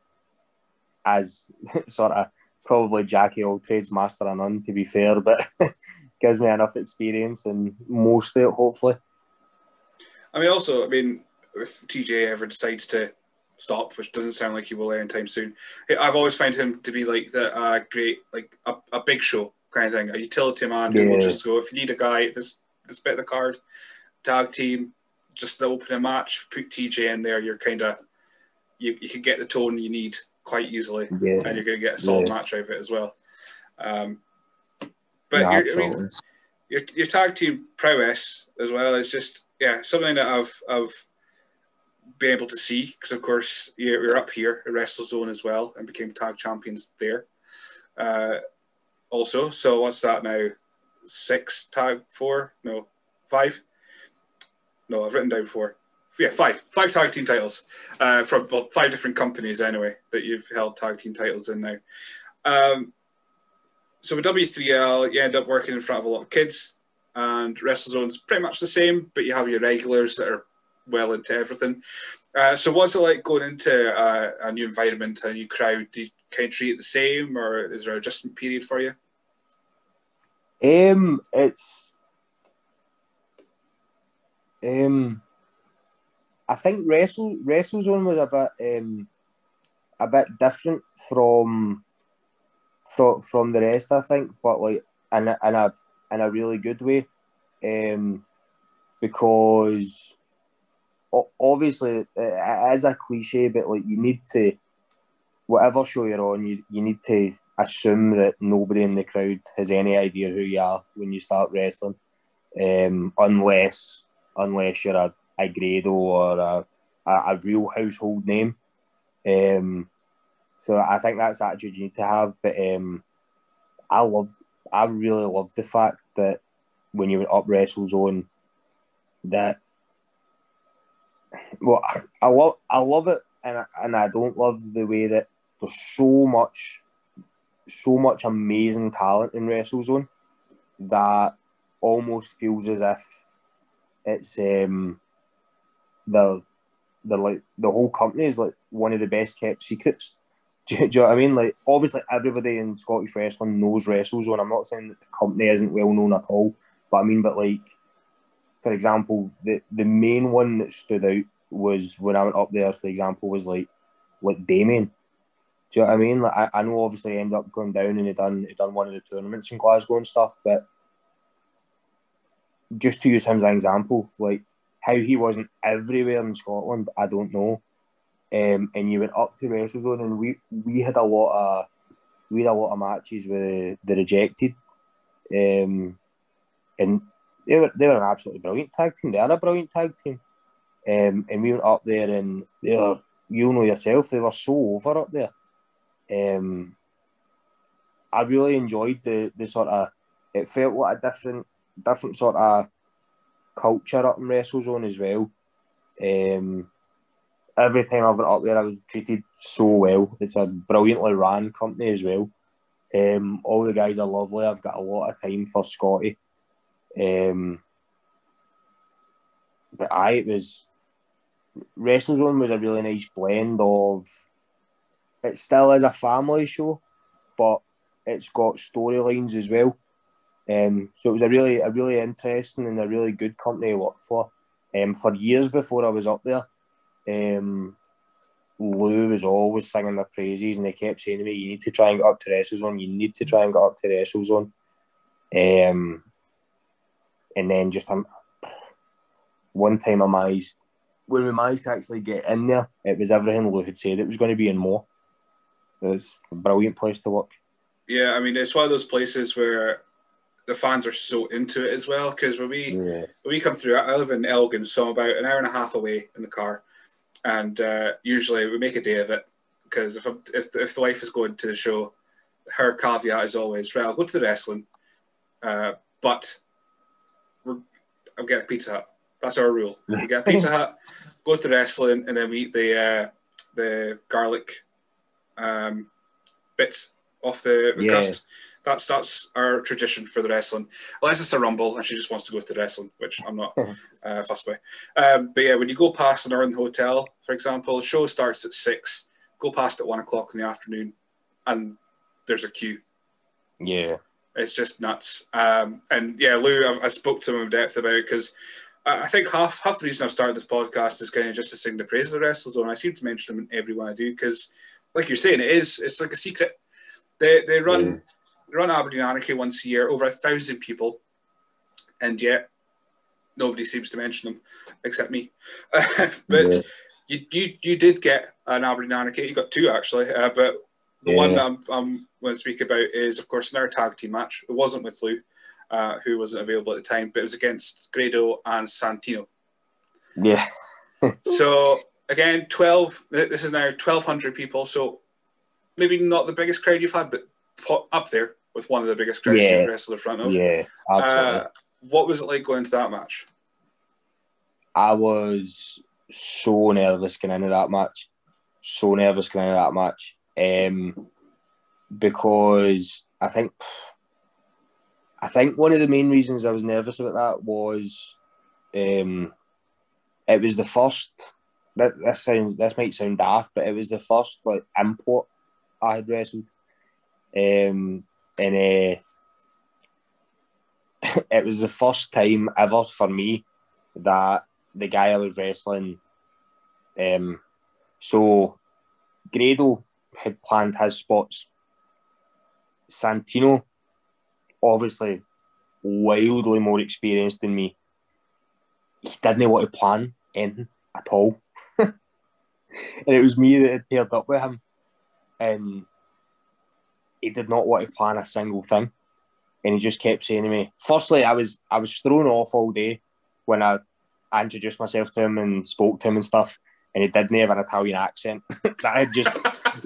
as sort of probably Jackie all trades, master of none. To be fair, but. Gives me enough experience and most of it, hopefully. I mean, also, I mean, if T J ever decides to stop, which doesn't sound like he will anytime soon, I've always found him to be like the uh, great, like a, a big show kind of thing, a utility man who Yeah. will just go, if you need a guy, this this bit of the card, tag team, just the opening match, put T J in there, you're kind of, you, you can get the tone you need quite easily, Yeah. and you're going to get a solid Yeah. match out of it as well. Um, But No, you're, I mean, your your tag team prowess as well is just yeah something that I've I've been able to see, because of course you're, you're up here at WrestleZone as well and became tag champions there. Uh, also, so what's that now? Six tag four? No, five? No, I've written down four. Yeah, five. Five tag team titles uh, from well, five different companies anyway that you've held tag team titles in now. Um, So with W three L, you end up working in front of a lot of kids, and WrestleZone's pretty much the same, but you have your regulars that are well into everything. Uh, so what's it like going into uh, a new environment, a new crowd? Do you kind of treat it the same, or is there an adjustment period for you? Um, it's um, I think Wrestle WrestleZone was a bit um, a bit different from. From from the rest, I think, but like in a in a in a really good way, um, because obviously it is a cliche, but like you need to, whatever show you're on, you you need to assume that nobody in the crowd has any idea who you are when you start wrestling, um, unless unless you're a, a Grado or a, a a real household name, um. So I think that's the attitude you need to have. But um, I loved, I really loved the fact that when you went up WrestleZone, that well, I love, I love it, and I, and I don't love the way that there's so much, so much amazing talent in WrestleZone that almost feels as if it's um, the the like the whole company is like one of the best kept secrets. Do you, do you know what I mean? Like, obviously, everybody in Scottish wrestling knows WrestleZone. I'm not saying that the company isn't well known at all, but I mean, but like, for example, the, the main one that stood out was when I went up there, for example, was like like Damien. Do you know what I mean? Like, I, I know obviously he ended up going down and he done he done one of the tournaments in Glasgow and stuff, but just to use him as an example, like how he wasn't everywhere in Scotland, I don't know. Um, and you went up to WrestleZone, and we, we had a lot of we had a lot of matches with the Rejected, um, and they were they were an absolutely brilliant tag team. They are a brilliant tag team, um, and we went up there, and they were, you know yourself, they were so over up there. Um, I really enjoyed the the sort of, it felt like a different different sort of culture up in WrestleZone as well. Um. Every time I went up there, I was treated so well. It's a brilliantly ran company as well. Um, all the guys are lovely. I've got a lot of time for Scotty. Um, but I, it was, WrestleZone was a really nice blend of, it still is a family show, but it's got storylines as well. Um, so it was a really, a really interesting and a really good company to work for. Um, for years before I was up there, Um, Lou was always singing their praises, and they kept saying to me, "You need to try and get up to WrestleZone. You need to try and get up to WrestleZone." Um, and then just um, one time I managed, when we managed to actually get in there, it was everything Lou had said it was going to be and more. It was a brilliant place to work. Yeah, I mean, it's one of those places where the fans are so into it as well, because when we Yeah. when we come through, I live in Elgin, so I'm about an hour and a half away in the car, and uh, usually we make a day of it, because if, I'm, if if the wife is going to the show, her caveat is always, right, I'll go to the wrestling, uh, but we're, I'm getting a Pizza Hut. That's our rule. We get a Pizza Hut, go to the wrestling, and then we eat the uh, the garlic um, bits off the, the Yeah. crust. That's that's our tradition for the wrestling. Unless it's a rumble and she just wants to go to the wrestling, which I'm not uh, fussed by. Um, but yeah, when you go past an Northern Hotel, for example, the show starts at six. Go past at one o'clock in the afternoon, and there's a queue. Yeah. It's just nuts. Um, and yeah, Lou, I've, I spoke to him in depth about it, because I think half half the reason I've started this podcast is kind of just to sing the praise of the wrestlers, and I seem to mention them in every one I do, because, like you're saying, it is it's like a secret. They they run Yeah. they run Aberdeen Anarchy once a year, over a thousand people, and yet nobody seems to mention them except me. But Yeah. you you you did get an Aberdeen Anarchy. You got two actually, uh, but the Yeah. one that I'm, I'm going to speak about is, of course, another tag team match. It wasn't with Lou, uh, who wasn't available at the time, but it was against Grado and Santino. Yeah. So again, twelve. This is now twelve hundred people. So maybe not the biggest crowd you've had, but up there with one of the biggest crowds Yeah. you've wrestled in front of. Yeah, absolutely. Uh, what was it like going to that match? I was so nervous going into that match. So nervous going into that match. Um, because I think I think one of the main reasons I was nervous about that was um, it was the first. That this sound this might sound daft, but it was the first like import I had wrestled, um, and uh, it was the first time ever for me that the guy I was wrestling. Um, so Grado had planned his spots. Santino, obviously wildly more experienced than me, he didn't want to plan anything at all. And it was me that had paired up with him, and he did not want to plan a single thing. And he just kept saying to me, firstly, I was I was thrown off all day when I, I introduced myself to him and spoke to him and stuff, and he didn't have an Italian accent. that had just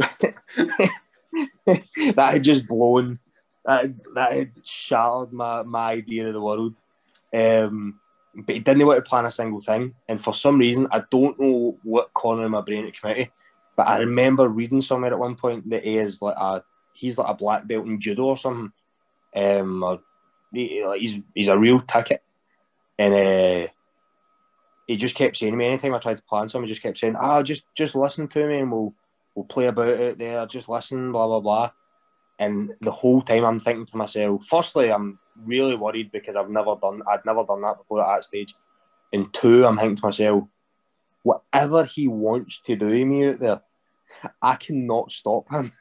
that had just blown that, that had shattered my, my idea of the world. Um, but he didn't want to plan a single thing, and for some reason I don't know what corner of my brain it came out of, but I remember reading somewhere at one point that he is like a he's like a black belt in judo or something. Um, or he, like he's he's a real ticket, and uh, he just kept saying to me anytime I tried to plan something, he just kept saying, "Ah, oh, just just listen to me, and we'll we'll play about it there. Just listen, blah blah blah." And the whole time I'm thinking to myself, firstly, I'm really worried because I've never done I'd never done that before at that stage, and two, I'm thinking to myself, whatever he wants to do to me out there, I cannot stop him.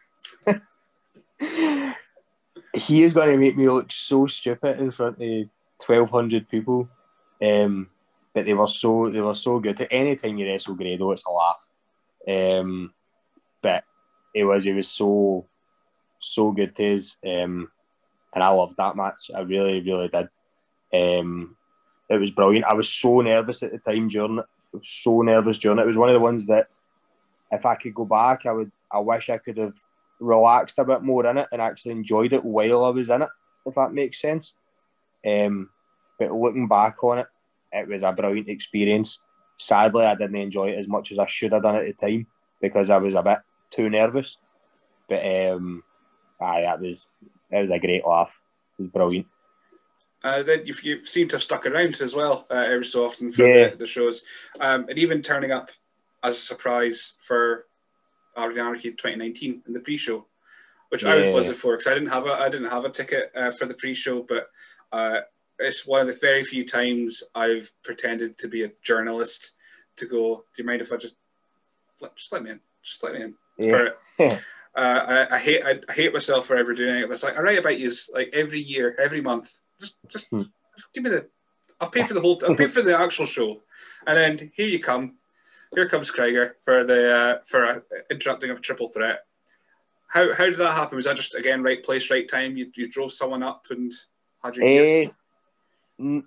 He is going to make me look so stupid in front of twelve hundred people, um, but they were so they were so good. Any time you wrestle Grado, it's a laugh. Um, but it was it was so so good to us, um, and I loved that match. I really really did. Um, it was brilliant. I was so nervous at the time during it. I was so nervous during it. It was one of the ones that if I could go back, I would. I wish I could have relaxed a bit more in it and actually enjoyed it while I was in it, if that makes sense. Um, but looking back on it, it was a brilliant experience. Sadly, I didn't enjoy it as much as I should have done at the time because I was a bit too nervous. But um, aye, that was it was a great laugh. It was brilliant. Uh, then you you seem to have stuck around as well uh, every so often for Yeah. the, the shows, um, and even turning up as a surprise for Aberdeen Anarchy twenty nineteen in the pre-show, which Yeah. I was buzzing for because I didn't have a I didn't have a ticket uh, for the pre-show, but uh, it's one of the very few times I've pretended to be a journalist to go, do you mind if I just let, just let me in, just let me in Yeah. for it. Uh, I, I hate I, I hate myself for ever doing it. But it's like I write about you like every year, every month. Just just, Hmm. just give me the. I'll pay for the whole. I'll pay for the actual show, and then here you come. Here comes Krieger for the uh, for uh, interrupting a triple threat. How how did that happen? Was that just again right place, right time? You you drove someone up and had your gear? Uh,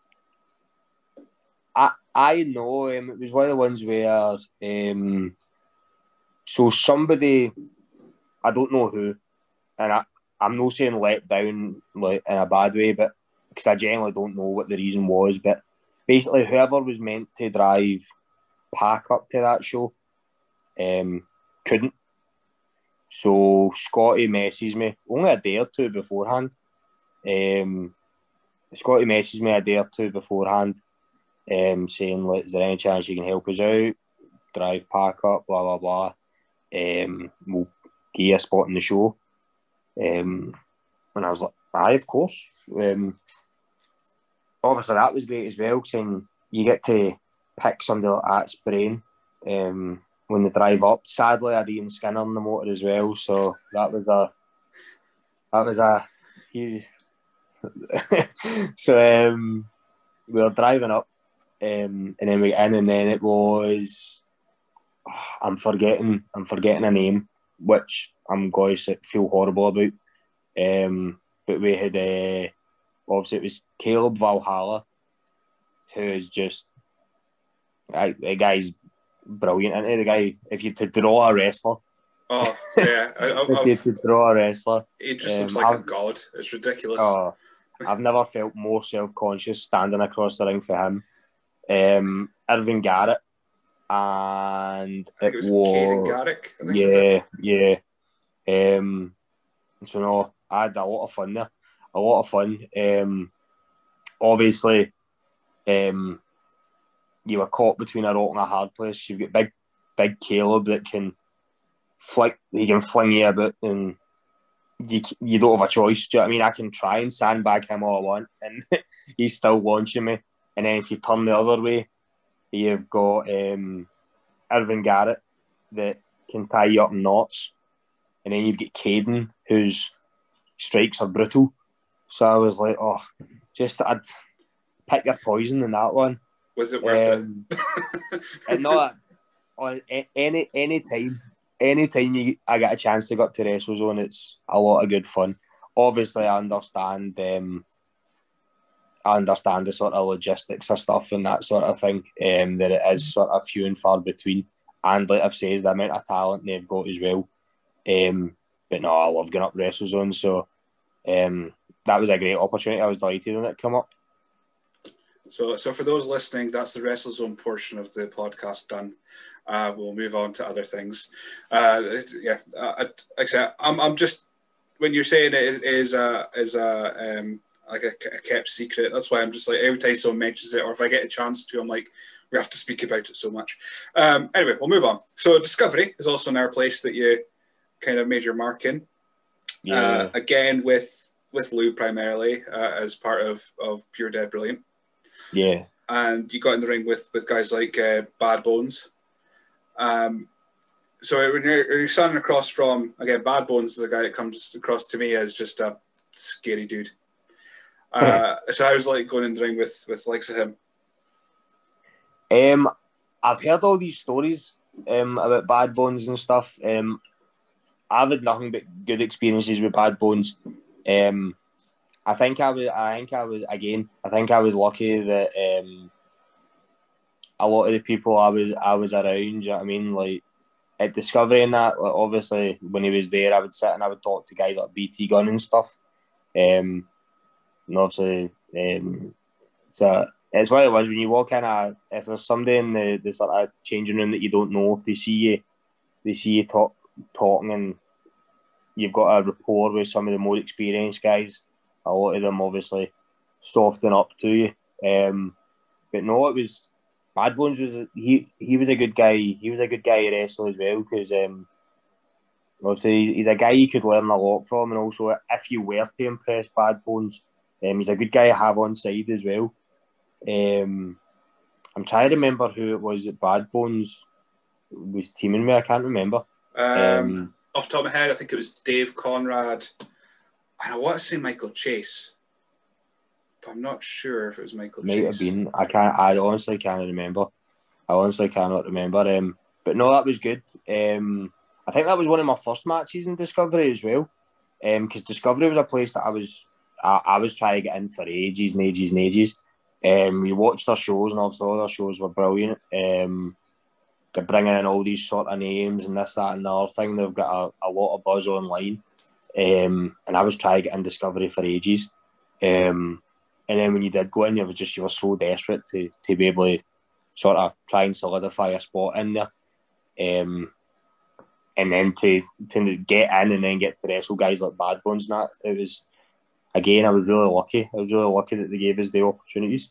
I I know um, it was one of the ones where um, so somebody, I don't know who, and I I'm not saying let down like in a bad way, but because I generally don't know what the reason was, but basically whoever was meant to drive Pack up to that show um, couldn't. So Scotty messages me only a day or two beforehand. Um, Scotty messaged me a day or two beforehand, um, saying, like, is there any chance you can help us out? Drive Pack up, blah blah blah. Um, we'll give you a spot in the show. Um, and I was like, aye, of course. Um, obviously that was great as well, saying you get to pick somebody like that's brain um, when they drive up. Sadly, I had Ian Skinner on the motor as well, so that was a that was a he. So um, we were driving up, um, and then we got in, and then it was I'm forgetting I'm forgetting a name, which I'm going to feel horrible about. Um, but we had uh, obviously it was Caleb Valhalla, who is just I, the guy's brilliant. Isn't he? The guy, if you to draw a wrestler, oh yeah, I, I, if you to draw a wrestler, he just um, looks like I've, a god. It's ridiculous. Oh, I've never felt more self-conscious standing across the ring for him. Um, Irvin Garrett, and I think it was Caden Garrick. I think yeah, yeah. Um, so no, I had a lot of fun there. A lot of fun. Um, obviously, um. you were caught between a rock and a hard place. You've got big, big Caleb that can flick, he can fling you about, and you you don't have a choice. Do you know what I mean? I can try and sandbag him all I want, and he's still launching me. And then if you turn the other way, you've got um, Irvin Garrett that can tie you up in knots, and then you've got Caden whose strikes are brutal. So I was like, oh, just I'd pick your poison in that one. Was it worth um, it? And not on any any time, any time you I get a chance to go up to WrestleZone, it's a lot of good fun. Obviously, I understand. Um, I understand the sort of logistics of stuff and that sort of thing. Um, that it is sort of few and far between, and like I've said, the amount of talent they've got as well. Um, but no, I love going up WrestleZone, so um, that was a great opportunity. I was delighted when it came up. So, so for those listening, that's the WrestleZone portion of the podcast done. Uh, we'll move on to other things. Uh, it, yeah, uh, I, like I said, I'm, I'm just when you're saying it is is a is a um, like a, a kept secret. That's why I'm just like every time someone mentions it, or if I get a chance to, I'm like, we have to speak about it so much. Um, anyway, we'll move on. So, Discovery is also another place that you kind of made your mark in. Yeah. Uh, again, with with Lou primarily uh, as part of of Pure Dead Brilliant. Yeah. And you got in the ring with, with guys like uh, Bad Bones. Um, so when you're, you're standing across from, again, Bad Bones is the guy that comes across to me as just a scary dude. Uh, so I was like going in the ring with, with the likes of him. Um, I've heard all these stories um, about Bad Bones and stuff. Um, I've had nothing but good experiences with Bad Bones. Um, I think I was. I think I was again. I think I was lucky that um, a lot of the people I was I was around. You know what I mean? Like at Discovery and that. Like obviously, when he was there, I would sit and I would talk to guys like B T Gunn and stuff. Um, and obviously, um, so it's one of the ones when you walk in. Uh, if there's somebody in the, the sort of changing room that you don't know, if they see you, they see you talk talking, and you've got a rapport with some of the more experienced guys. A lot of them obviously soften up to you. Um, but no, it was Bad Bones was a, he he was a good guy. He was a good guy to wrestle as well because um, obviously he's a guy you could learn a lot from, and also if you were to impress Bad Bones, um, he's a good guy to have on side as well. Um, I'm trying to remember who it was that Bad Bones was teaming with. I can't remember. Um, Um, off the top of my head, I think it was Dave Conrad. And I want to say Michael Chase, but I'm not sure if it was Michael Might Chase. have been. I can't. I honestly can't remember. I honestly cannot remember. Um, but no, that was good. Um, I think that was one of my first matches in Discovery as well. Um, because Discovery was a place that I was, I, I was trying to get in for ages and ages and ages. Um, we watched their shows, and obviously all their shows were brilliant. Um, they're bringing in all these sort of names and this, that, and the other thing. They've got a, a lot of buzz online. Um, and I was trying to get in Discovery for ages. Um, and then when you did go in, you was just you were so desperate to to be able to sort of try and solidify a spot in there. Um, and then to to get in and then get to wrestle guys like Bad Bones and that, it was, again, I was really lucky. I was really lucky that they gave us the opportunities.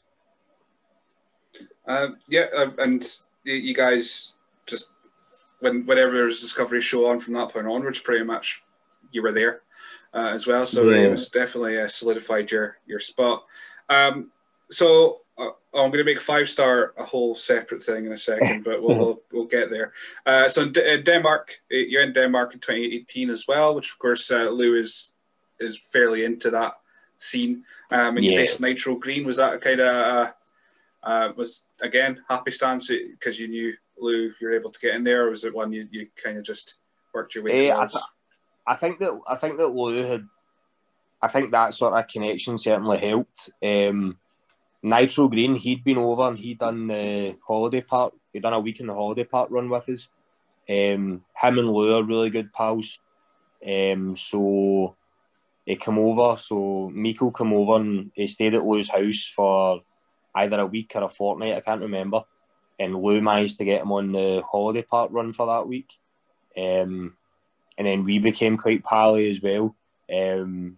Um, yeah, uh, and you guys just, when whenever there was a Discovery show on from that point onwards, pretty much you were there uh, as well. So yeah. It was definitely uh, solidified your your spot. Um, so uh, I'm going to make five star a whole separate thing in a second, but we'll we'll, we'll get there. Uh, so in D- Denmark, you're in Denmark in twenty eighteen as well, which of course uh, Lou is is fairly into that scene. Um, and yeah. You faced Nitro Green. Was that a kind of uh, uh, was again happy stance because you knew Lou you were able to get in there, or was it one you, you kind of just worked your way uh, towards? I, th- I think that I think that Lou had. I think that sort of connection certainly helped. Um, Nitro Green, he'd been over and he'd done the holiday park. He'd done a week in the holiday park run with us. Um, him and Lou are really good pals. Um, so he came over. So Miko came over and he stayed at Lou's house for either a week or a fortnight. I can't remember. And Lou managed to get him on the holiday park run for that week. Um, and then we became quite pally as well. Um,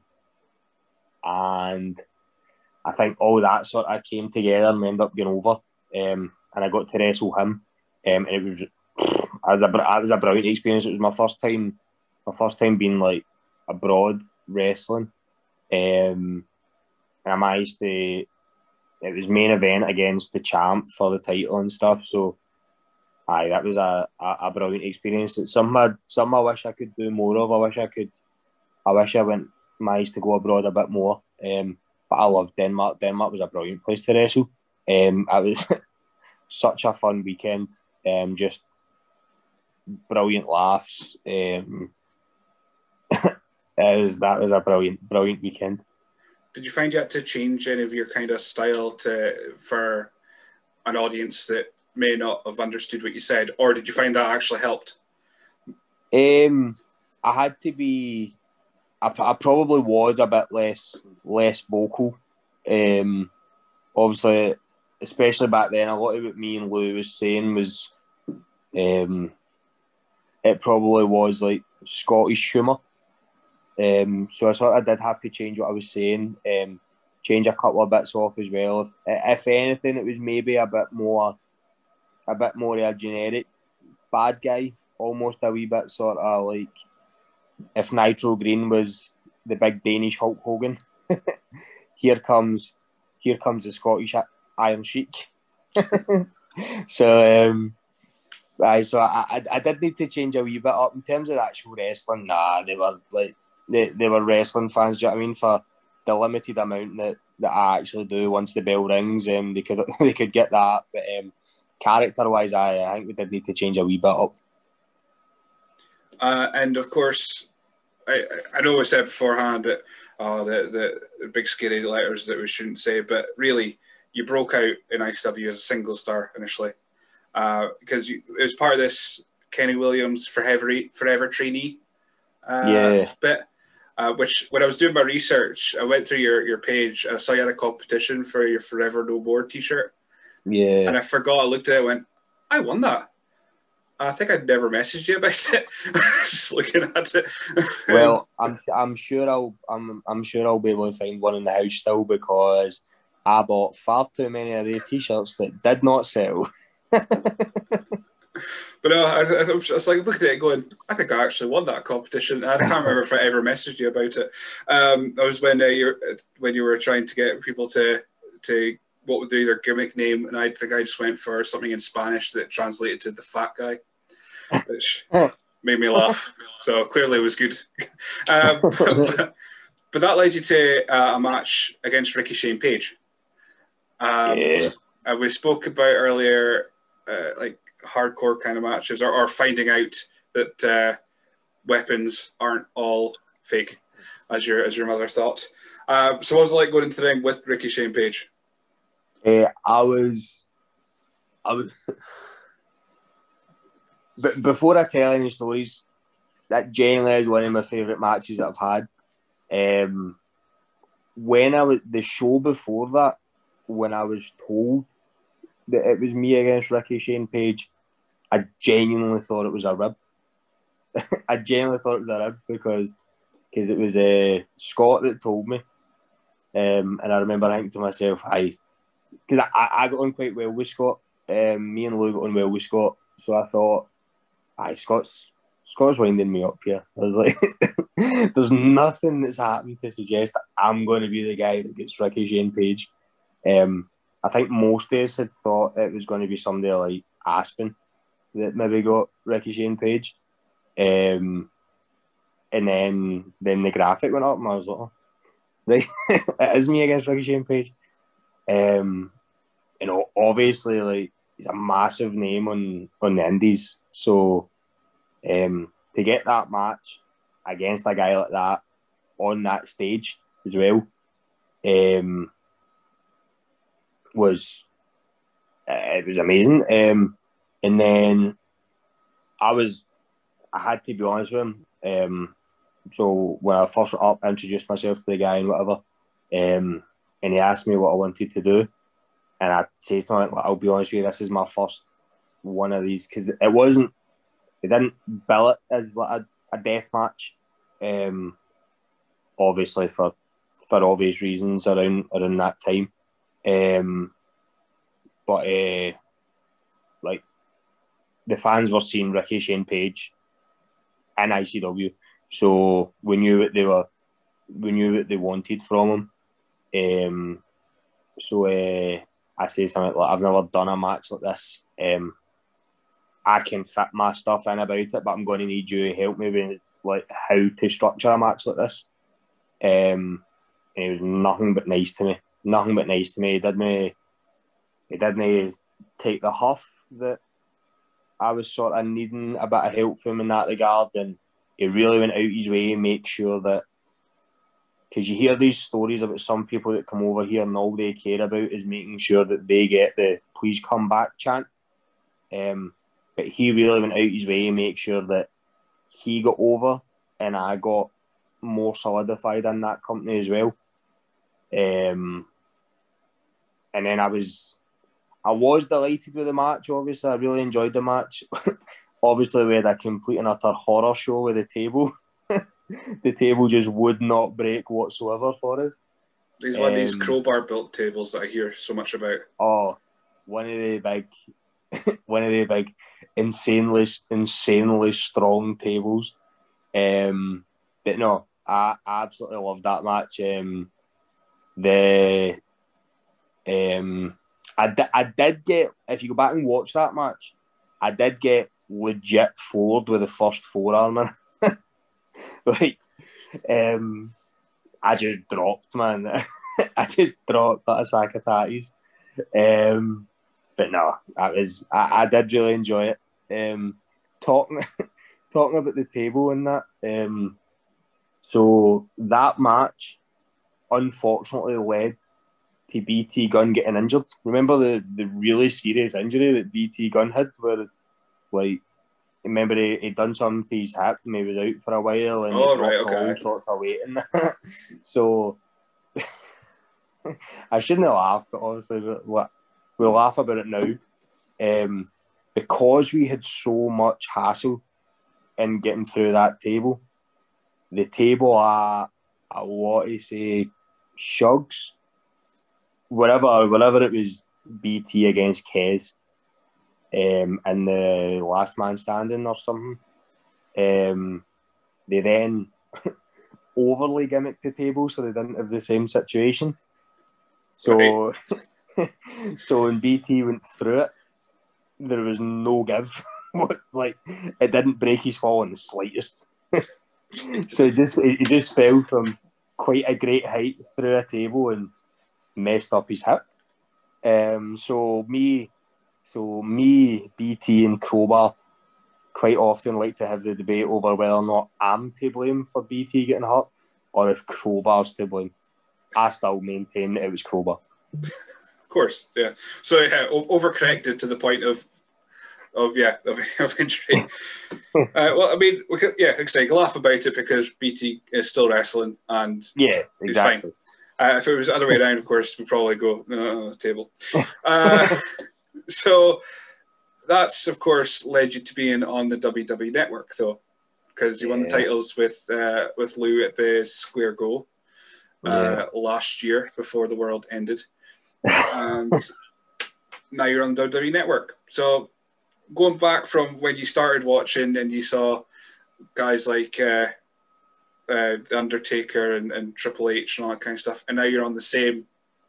and I think all that sort of came together and we ended up getting over. Um, and I got to wrestle him. Um, and it was, it was a, it was a brilliant experience. It was my first time, my first time being like abroad wrestling. Um, and I managed to, it was main event against the champ for the title and stuff. So, aye, that was a, a, a brilliant experience. It's something, I'd, something I wish I could do more of. I wish I could, I wish I went, managed to go abroad a bit more. Um, but I loved Denmark. Denmark was a brilliant place to wrestle. Um, it was such a fun weekend. Um, just brilliant laughs. Um, it was, that was a brilliant, brilliant weekend. Did you find you had to change any of your kind of style to for an audience that may not have understood what you said, or did you find that actually helped? Um, I had to be. I, I probably was a bit less less vocal. Um, obviously, especially back then, a lot of what me and Lou was saying was, um, it probably was like Scottish humour. Um, so I sort of did have to change what I was saying, um, change a couple of bits off as well. If, if anything, it was maybe a bit more, a bit more of a generic bad guy, almost a wee bit sort of like if Nitro Green was the big Danish Hulk Hogan. here comes, here comes the Scottish Iron Sheik. so, um, I so I, I I did need to change a wee bit up in terms of the actual wrestling. Nah, they were like. They, they were wrestling fans, do you know what I mean? For the limited amount that, that I actually do once the bell rings, um, they could they could get that. But um, character-wise, I, I think we did need to change a wee bit up. Uh, and, of course, I I know we said beforehand that oh, the, the big scary letters that we shouldn't say, but really, you broke out in I C W as a single star initially. Uh, because you, it was part of this Kenny Williams Forever, forever trainee uh, yeah. bit. Uh, which, when I was doing my research, I went through your, your page. I saw you had a competition for your Forever No More t-shirt. Yeah. And I forgot. I looked at it and went, I won that. I think I'd never messaged you about it. Just looking at it. Well, I'm I'm sure I'll I'm I'm sure I'll be able to find one in the house still because I bought far too many of the t-shirts that did not sell. But no, I, I was just like looking at it going, I think I actually won that competition. I can't remember if I ever messaged you about it. Um, that was when uh, you when you were trying to get people to to what would be their gimmick name, and I think I just went for something in Spanish that translated to the fat guy, which made me laugh. So clearly it was good. um, but, but that led you to uh, a match against Ricky Shane Page. Um, yeah. And we spoke about earlier, uh, like hardcore kind of matches, or, or finding out that uh, weapons aren't all fake, as your as your mother thought. Uh, so what was it like going into the ring with Ricky Shane Page? Uh, I was, I was. But before I tell any stories, that genuinely is one of my favourite matches that I've had. Um, when I was the show before that, when I was told that it was me against Ricky Shane Page, I genuinely thought it was a rib. I genuinely thought it was a rib because because it was uh, Scott that told me. Um, and I remember thinking to myself, I, because I, I got on quite well with Scott. Um, me and Lou got on well with Scott. So I thought, aye, Scott's, Scott's winding me up here. I was like, there's nothing that's happened to suggest that I'm going to be the guy that gets Ricky Shane Page. Um, I think most of us had thought it was going to be somebody like Aspen that maybe got Ricky Shane Page. Um, and then then the graphic went up and I was like, oh, right, it is me against Ricky Shane Page. Um, you know, obviously, like, he's a massive name on, on the indies. So um, to get that match against a guy like that on that stage as well um, was uh, it was amazing. Um, and then I was I had to be honest with him. Um, so when I first up introduced myself to the guy and whatever, um, and he asked me what I wanted to do, and I said to him, like, I'll be honest with you, this is my first one of these, because it wasn't, they didn't bill it as like a, a death match, um, obviously for for obvious reasons around around that time, um, but uh, like the fans were seeing Ricky Shane Page in I C W, so we knew what they were, we knew what they wanted from him. Um, so uh, I say something like, I've never done a match like this. Um, I can fit my stuff in about it, but I'm going to need you to help me with like how to structure a match like this. Um, and he was nothing but nice to me. Nothing but nice to me. He didn't, he didn't take the huff that I was sort of needing a bit of help from in that regard, and he really went out his way to make sure that, because you hear these stories about some people that come over here and all they care about is making sure that they get the "please come back" chant. Um, but he really went out his way to make sure that he got over and I got more solidified in that company as well. Um, and then I was, I was delighted with the match. Obviously, I really enjoyed the match. Obviously, we had a complete and utter horror show with the table. The table just would not break whatsoever for us. These um, one of these crowbar built tables that I hear so much about. Oh, one of the big, one of the big, insanely, insanely strong tables. Um, but no, I, I absolutely loved that match. Um, the, um, I, di- I did get, if you go back and watch that match, I did get legit floored with the first forearm. Like, um, I just dropped, man. I just dropped like a sack of tatties. Um, but no, I was, I, I did really enjoy it. Um, talking, talking about the table and that. Um, so that match, unfortunately, led to B T Gunn getting injured. Remember the, the really serious injury that B T Gunn had, where, like, remember he he'd done something to his hip and he was out for a while and oh, he right, dropped okay. all sorts of weight in that. So I shouldn't have laughed, but obviously we'll, we'll laugh about it now. Um, because we had so much hassle in getting through that table, the table are, I want to say, Shugs, whatever, whatever it was, B T against Kez. Um, in the last man standing or something. Um, they then overly gimmicked the table so they didn't have the same situation. So, right. So when B T went through it, there was no give like it didn't break his fall in the slightest. So he just he just fell from quite a great height through a table and messed up his hip. Um, so me, so me, B T, and Crowbar quite often like to have the debate over whether or not I'm to blame for B T getting hurt or if Crowbar's to blame. I still maintain that it was Crowbar. Of course, yeah. So yeah, overcorrected to the point of, of yeah, of, of injury. uh, well, I mean, we could, yeah, like I say, laugh about it because B T is still wrestling and yeah, exactly. He's fine. Uh, if it was the other way around, of course, we'd probably go no, on the table. Uh, so that's, of course, led you to being on the W W E Network, though, because you yeah. won the titles with uh, with Lou at the Square Go uh, yeah. last year before the world ended. And now you're on the W W E Network. So going back from when you started watching and you saw guys like uh, uh, The Undertaker and, and Triple H and all that kind of stuff, and now you're on the same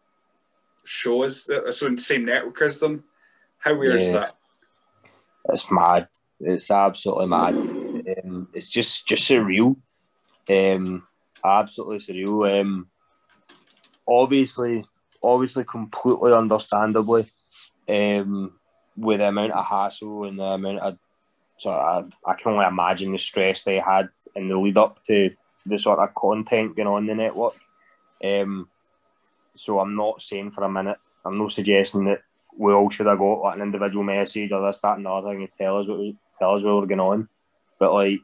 show as uh, so in the same network as them. How weird yeah. is that? It's mad. It's absolutely mad. Um, it's just just surreal. Um, absolutely surreal. Um, obviously. Obviously, completely understandably, um, with the amount of hassle and the amount of, so I, I can only imagine the stress they had in the lead up to the sort of content going on the network. Um, so I'm not saying for a minute, I'm not suggesting that we all should have got like an individual message or this, that, and the other thing to tell us what we, tell us what we're going on. But like,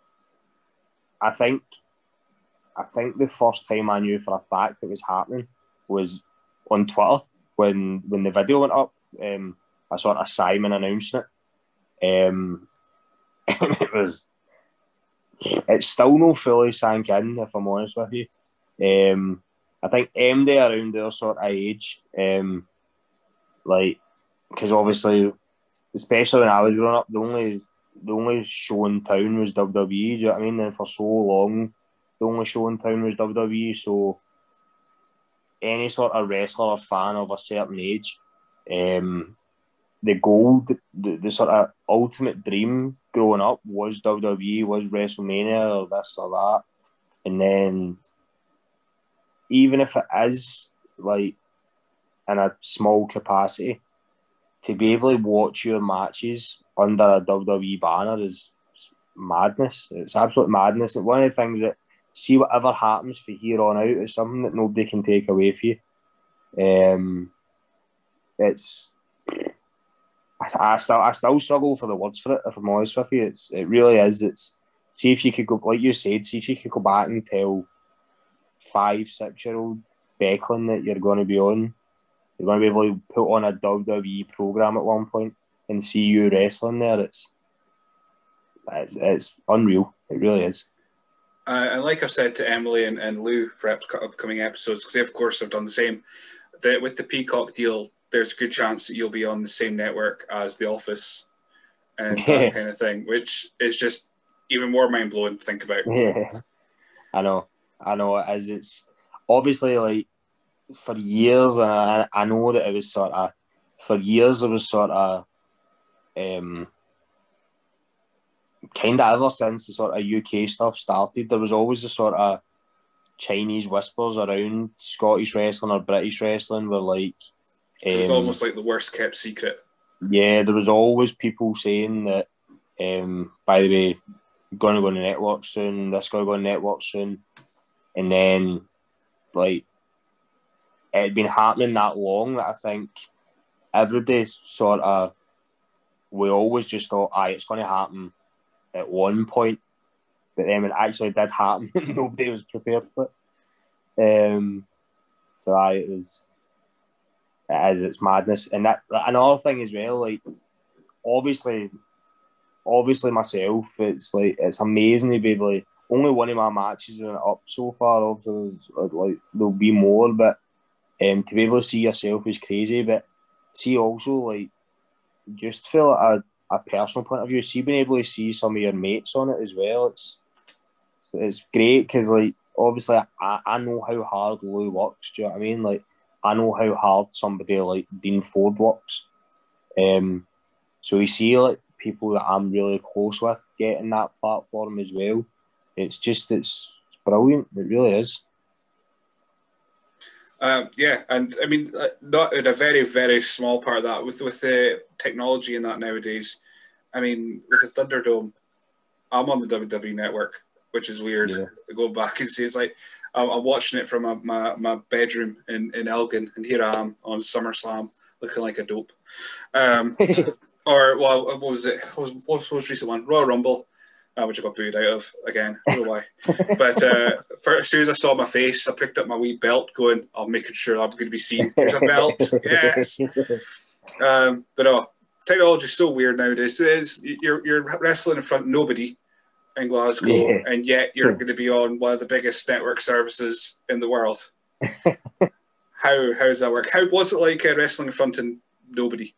I think, I think the first time I knew for a fact it was happening was on Twitter when when the video went up. um, I saw a Simon announcing it, um, and it was it's still no fully sank in, if I'm honest with you. um, I think M D around their sort of age, um, like, because obviously, especially when I was growing up, the only the only show in town was W W E, do you know what I mean? And for so long the only show in town was W W E, so any sort of wrestler or fan of a certain age, um, the goal, the, the sort of ultimate dream growing up was W W E, was WrestleMania or this or that. And then, even if it is like in a small capacity, to be able to watch your matches under a W W E banner is madness. It's absolute madness. And one of the things that, see, whatever happens from here on out is something that nobody can take away from you. Um, it's I, I still I still struggle for the words for it, if I'm honest with you. It's it really is. It's see if you could go, like you said, see if you could go back and tell five, six year old Declan that you're going to be on, you're going to be able to put on a W W E program at one point and see you wrestling there. It's it's, it's unreal. It really is. Uh, and like I've said to Emily and, and Lou for upcoming episodes, because they, of course, have done the same, that with the Peacock deal, there's a good chance that you'll be on the same network as The Office and that kind of thing, which is just even more mind-blowing to think about. Yeah, I know. I know it is. It's obviously, like, for years, and I, I know that it was sort of, for years it was sort of, um, kind of ever since the sort of U K stuff started, there was always a sort of Chinese whispers around Scottish wrestling or British wrestling where, like, um, it was almost like the worst kept secret. Yeah, there was always people saying that, um, by the way, going to go on the network soon, this going to go on the network soon. And then, like, it had been happening that long that I think everybody sort of, we always just thought, aye, it's going to happen at one point, but then when it actually did happen, nobody was prepared for it. Um, so I, it was, it is, it's madness. And that another thing as well, like, obviously, obviously myself, it's like, it's amazing to be able to, only one of my matches are up so far, obviously, like, there'll be more, but um, to be able to see yourself is crazy, but see also, like, just feel like a a personal point of view, see being able to see some of your mates on it as well, it's it's great because, like, obviously I, I know how hard Lou works, do you know what I mean? Like, I know how hard somebody like Dean Ford works. Um, so you see, like, people that I'm really close with getting that platform as well. It's just, it's, it's brilliant. It really is. Um, yeah, and I mean, uh, not in a very, very small part of that, with, with the technology and that nowadays, I mean, with the Thunderdome, I'm on the W W E Network, which is weird. Yeah. I go back and see, it's like, I'm, I'm watching it from my, my, my bedroom in, in Elgin, and here I am on SummerSlam, looking like a dope. Um, or, well, what was it? What was, what was the most recent one? Royal Rumble. Uh, which I got booed out of again. I don't know why. But uh, for, as soon as I saw my face, I picked up my wee belt going, I'm making sure I'm going to be seen. Here's a belt. Yes. Um, but no, technology is so weird nowadays. It is, you're, you're wrestling in front of nobody in Glasgow, yeah. and yet you're going to be on one of the biggest network services in the world. how, how does that work? How was it like uh, wrestling in front of nobody?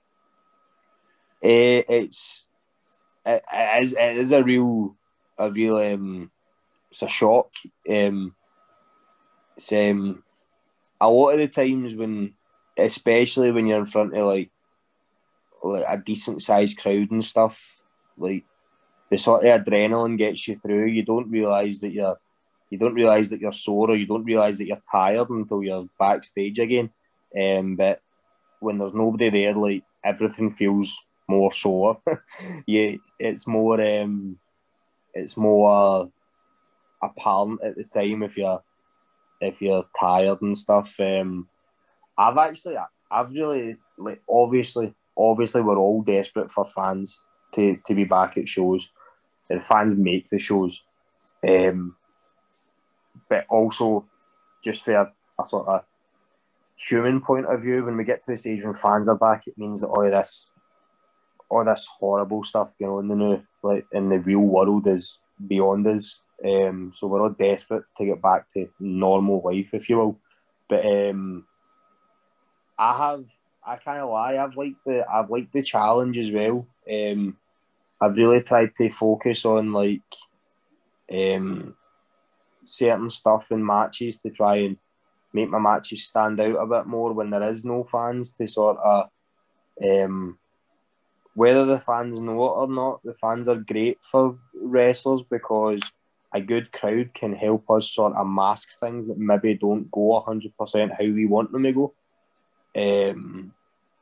Uh, it's... It is, it is a real, a real, um, it's a shock. Um, it's um, a lot of the times when, especially when you're in front of like, like a decent sized crowd and stuff, like the sort of adrenaline gets you through. You don't realise that you're, you don't realise that you're sore, or you don't realise that you're tired until you're backstage again. Um, but when there's nobody there, like everything feels more sore. Yeah, it's more um it's more uh, apparent at the time if you're if you're tired and stuff. Um I've actually I've really like obviously obviously we're all desperate for fans to, to be back at shows. The fans make the shows. Um but also just for a, a sort of human point of view, when we get to the stage when fans are back, it means that all of this all this horrible stuff going on in the, like, in the real world is beyond us. Um, so we're all desperate to get back to normal life, if you will. But um, I have, I can't lie, I've liked the, I've liked the challenge as well. Um, I've really tried to focus on like um, certain stuff in matches to try and make my matches stand out a bit more when there is no fans, to sort of um. Whether the fans know it or not, the fans are great for wrestlers because a good crowd can help us sort of mask things that maybe don't go one hundred percent how we want them to go. Um,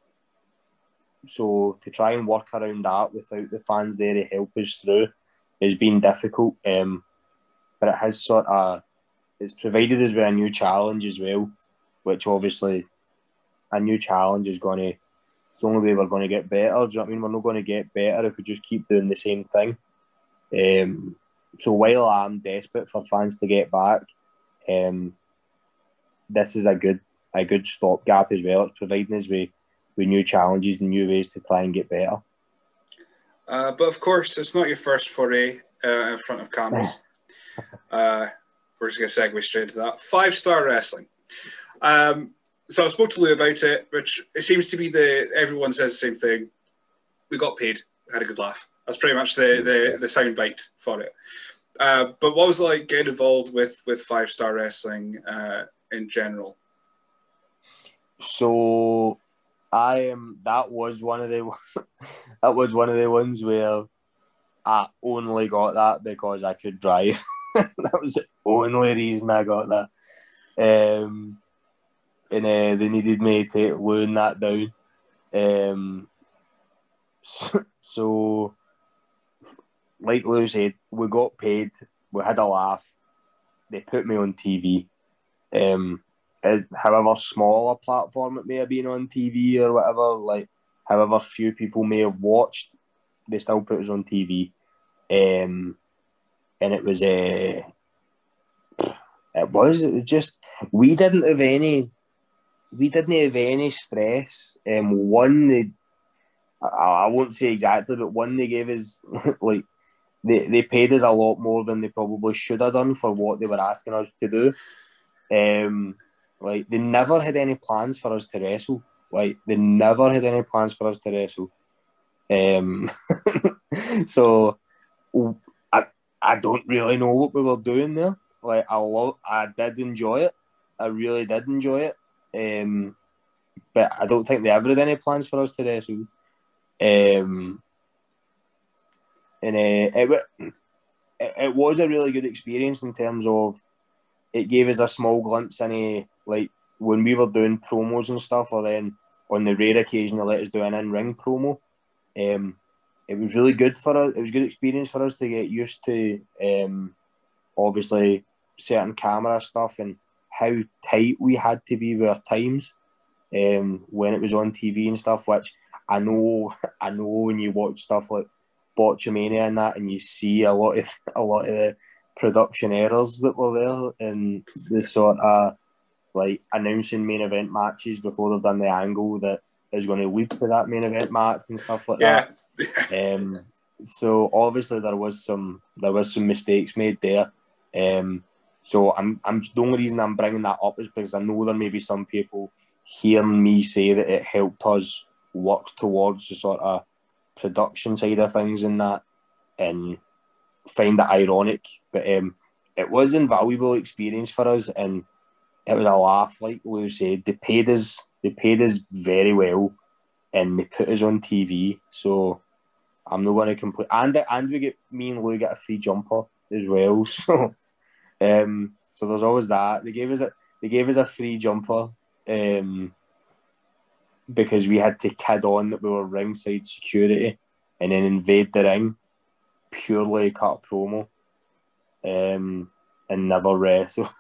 so to try and work around that without the fans there to help us through has been difficult. Um, but it has sort of, it's provided us with a new challenge as well, which obviously a new challenge is going to, it's the only way we're going to get better. Do you know what I mean? We're not going to get better if we just keep doing the same thing. Um, so while I'm desperate for fans to get back, um, this is a good a good stopgap as well. It's providing us with, with new challenges and new ways to try and get better. Uh, but of course, it's not your first foray uh, in front of cameras. uh, we're just going to segue straight into that. Five-star wrestling. Um, So I spoke to Lou about it, which it seems to be the everyone says the same thing. We got paid, had a good laugh. That's pretty much the the, the sound bite for it. Uh, but what was it like getting involved with with five star wrestling uh, in general? So I am. That was one of the that was one of the ones where I only got that because I could drive. That was the only reason I got that. Um. And uh, they needed me to learn that down. Um, so, so, like Lou said, we got paid, we had a laugh, they put me on T V. Um, as, however small a platform it may have been on T V or whatever, like however few people may have watched, they still put us on T V. Um, and it was, uh, it was, it was just, we didn't have any. We didn't have any stress. Um, one, they, I, I won't say exactly, but one, they gave us, like, they, they paid us a lot more than they probably should have done for what they were asking us to do. Um, like, they never had any plans for us to wrestle. Like, they never had any plans for us to wrestle. Um, so, I, I don't really know what we were doing there. Like, I love, I did enjoy it. I really did enjoy it. Um, but I don't think they ever had any plans for us to wrestle. Um, and uh, it, it it was a really good experience in terms of it gave us a small glimpse into like when we were doing promos and stuff, or then on the rare occasion they let us do an in-ring promo. Um, it was really good for us. It was a good experience for us to get used to. Um, obviously, certain camera stuff and how tight we had to be with our times um, when it was on T V and stuff. Which I know, I know when you watch stuff like Botchamania and that, and you see a lot of a lot of the production errors that were there, and the sort of like announcing main event matches before they've done the angle that is going to lead to that main event match and stuff like yeah. that. um, so obviously there was some there was some mistakes made there. Um, so I'm I'm the only reason I'm bringing that up is because I know there may be some people hearing me say that it helped us work towards the sort of production side of things and that, and find it ironic. But um, it was an invaluable experience for us, and it was a laugh. Like Lou said, they paid us. They paid us very well, and they put us on T V. So I'm not going to complain. And and we get me and Lou get a free jumper as well. So um, so there's always that. They gave us a they gave us a free jumper um, because we had to kid on that we were ringside security, and then invade the ring purely cut a promo, um, and never wrestle.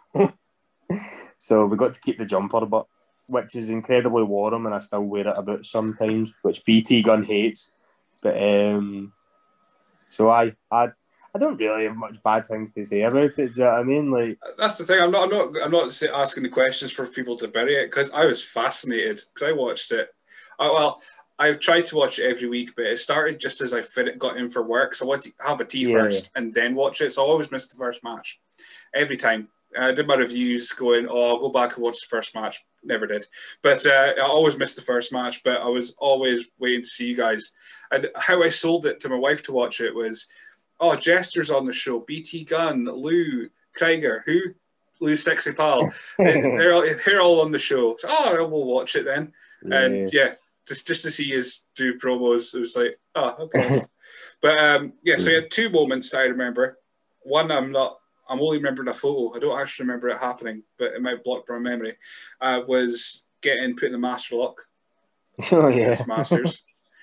So we got to keep the jumper, but which is incredibly warm, and I still wear it about sometimes, which B T Gunn hates. But um, so I, I, I don't really have much bad things to say about it. Do you know what I mean? Like that's the thing. I'm not. I'm not. I'm not asking the questions for people to bury it, because I was fascinated because I watched it. I, well, I've tried to watch it every week, but it started just as I fit it, got in for work. So I want to have a tea yeah. first and then watch it. So I always missed the first match every time. I did my reviews going, oh, I'll go back and watch the first match. Never did. But uh, I always missed the first match, but I was always waiting to see you guys. And how I sold it to my wife to watch it was, oh, Jester's on the show, B T Gunn, Lou, Krieger, who? Lou's sexy pal. they're, all, they're all on the show. So, oh, we'll watch it then. Yeah. And yeah, just, just to see us do promos, it was like, oh, okay. But um, yeah, so you had two moments I remember. One, I'm not, I'm only remembering a photo. I don't actually remember it happening, but it might block my memory. Uh, was getting put in the master lock. Oh yeah, Masters.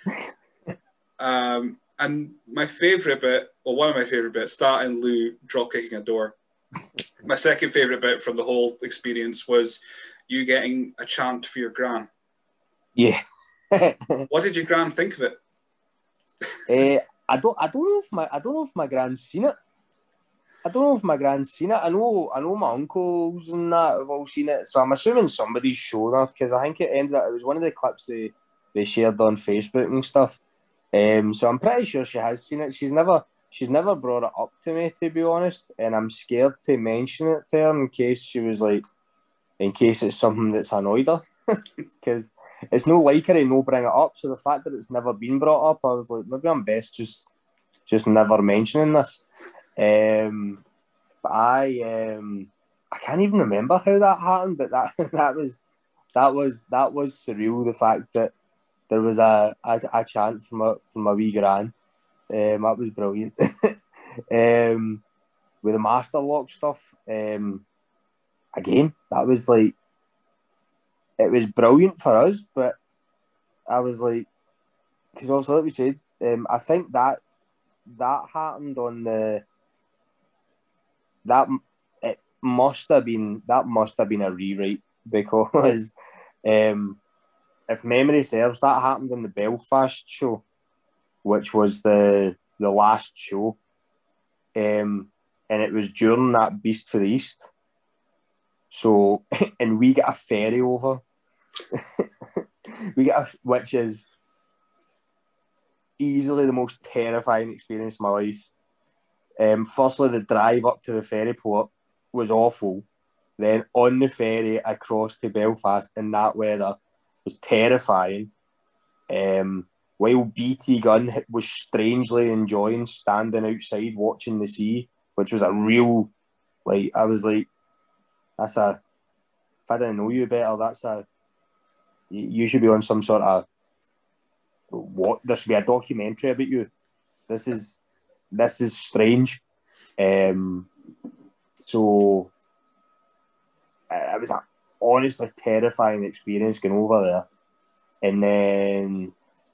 um, and my favourite bit, well, one of my favourite bits, that and Lou drop kicking a door. My second favourite bit from the whole experience was you getting a chant for your gran. Yeah. What did your gran think of it? uh, I don't. I don't know if my. I don't know if my gran's seen it. I don't know if my gran's seen it. I know I know my uncles and that have all seen it. So I'm assuming somebody's shown her, because I think it ended up, it was one of the clips they, they shared on Facebook and stuff. Um, so I'm pretty sure she has seen it. She's never she's never brought it up to me, to be honest. And I'm scared to mention it to her in case she was like, in case it's something that's annoyed her. Because it's no like her to no bring it up. So the fact that it's never been brought up, I was like, maybe I'm best just just never mentioning this. Um, but I um, I can't even remember how that happened, but that that was that was that was surreal. The fact that there was a a, a chant from a from a wee gran, um, that was brilliant. um, with the master lock stuff, um, again, that was like, it was brilliant for us. But I was like, because obviously, like we said, um, I think that that happened on the. That it must have been that must have been a rewrite, because um, if memory serves, that happened in the Belfast show, which was the the last show, um, and it was during that Beast for the East. So, and we get a ferry over, we get a, which is easily the most terrifying experience of my life. Um, firstly, the drive up to the ferry port was awful. Then on the ferry across to Belfast in that weather was terrifying. Um, while B T Gunn was strangely enjoying standing outside watching the sea, which was a real, like, I was like, that's a, if I didn't know you better, that's a, you should be on some sort of, what, there should be a documentary about you. This is, this is strange. Um, so it was an honestly terrifying experience going over there. And then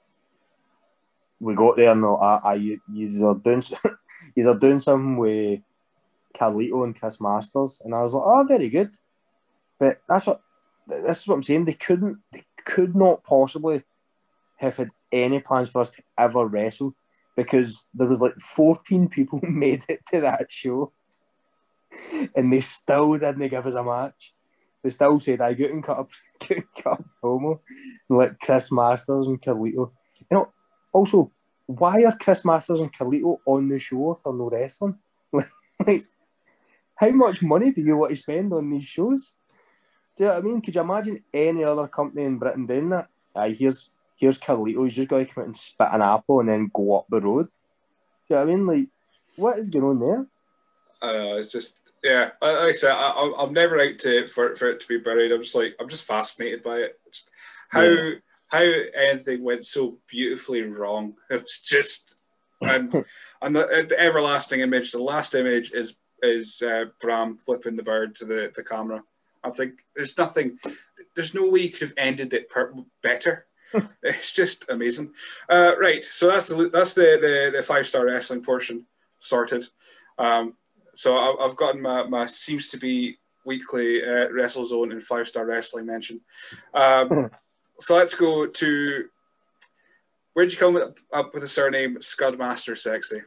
we got there and I, I you are doing you are doing something with Carlito and Chris Masters, and I was like, oh, very good. But that's what this is what I'm saying. They couldn't, they could not possibly have had any plans for us to ever wrestle, because there was like fourteen people made it to that show, and they still didn't give us a match. They still said, I couldn't cut up, couldn't cut up promo. Like Chris Masters and Carlito. You know, also, why are Chris Masters and Carlito on the show if they're no wrestling? Like, how much money do you want to spend on these shows? Do you know what I mean? Could you imagine any other company in Britain doing that? Aye, here's here's Carlito, he's just got to come out and spit an apple and then go up the road. Do you know what I mean? Like, what is going on there? I don't know, it's just, yeah, like I said, I, I'm never out to for, for it to be buried. I'm just like, I'm just fascinated by it. Just how yeah. how anything went so beautifully wrong. It's just, and and the, the everlasting image, the last image is is uh, Bram flipping the bird to the, the camera. I think there's nothing, there's no way you could have ended it per- better. It's just amazing. Uh, right, so that's the that's the, the, the five-star wrestling portion sorted. Um, so I, I've gotten my, my seems to be weekly uh, WrestleZone and five-star wrestling mention. Um, so let's go to, where'd you come up, up with the surname Scudmaster Sexy?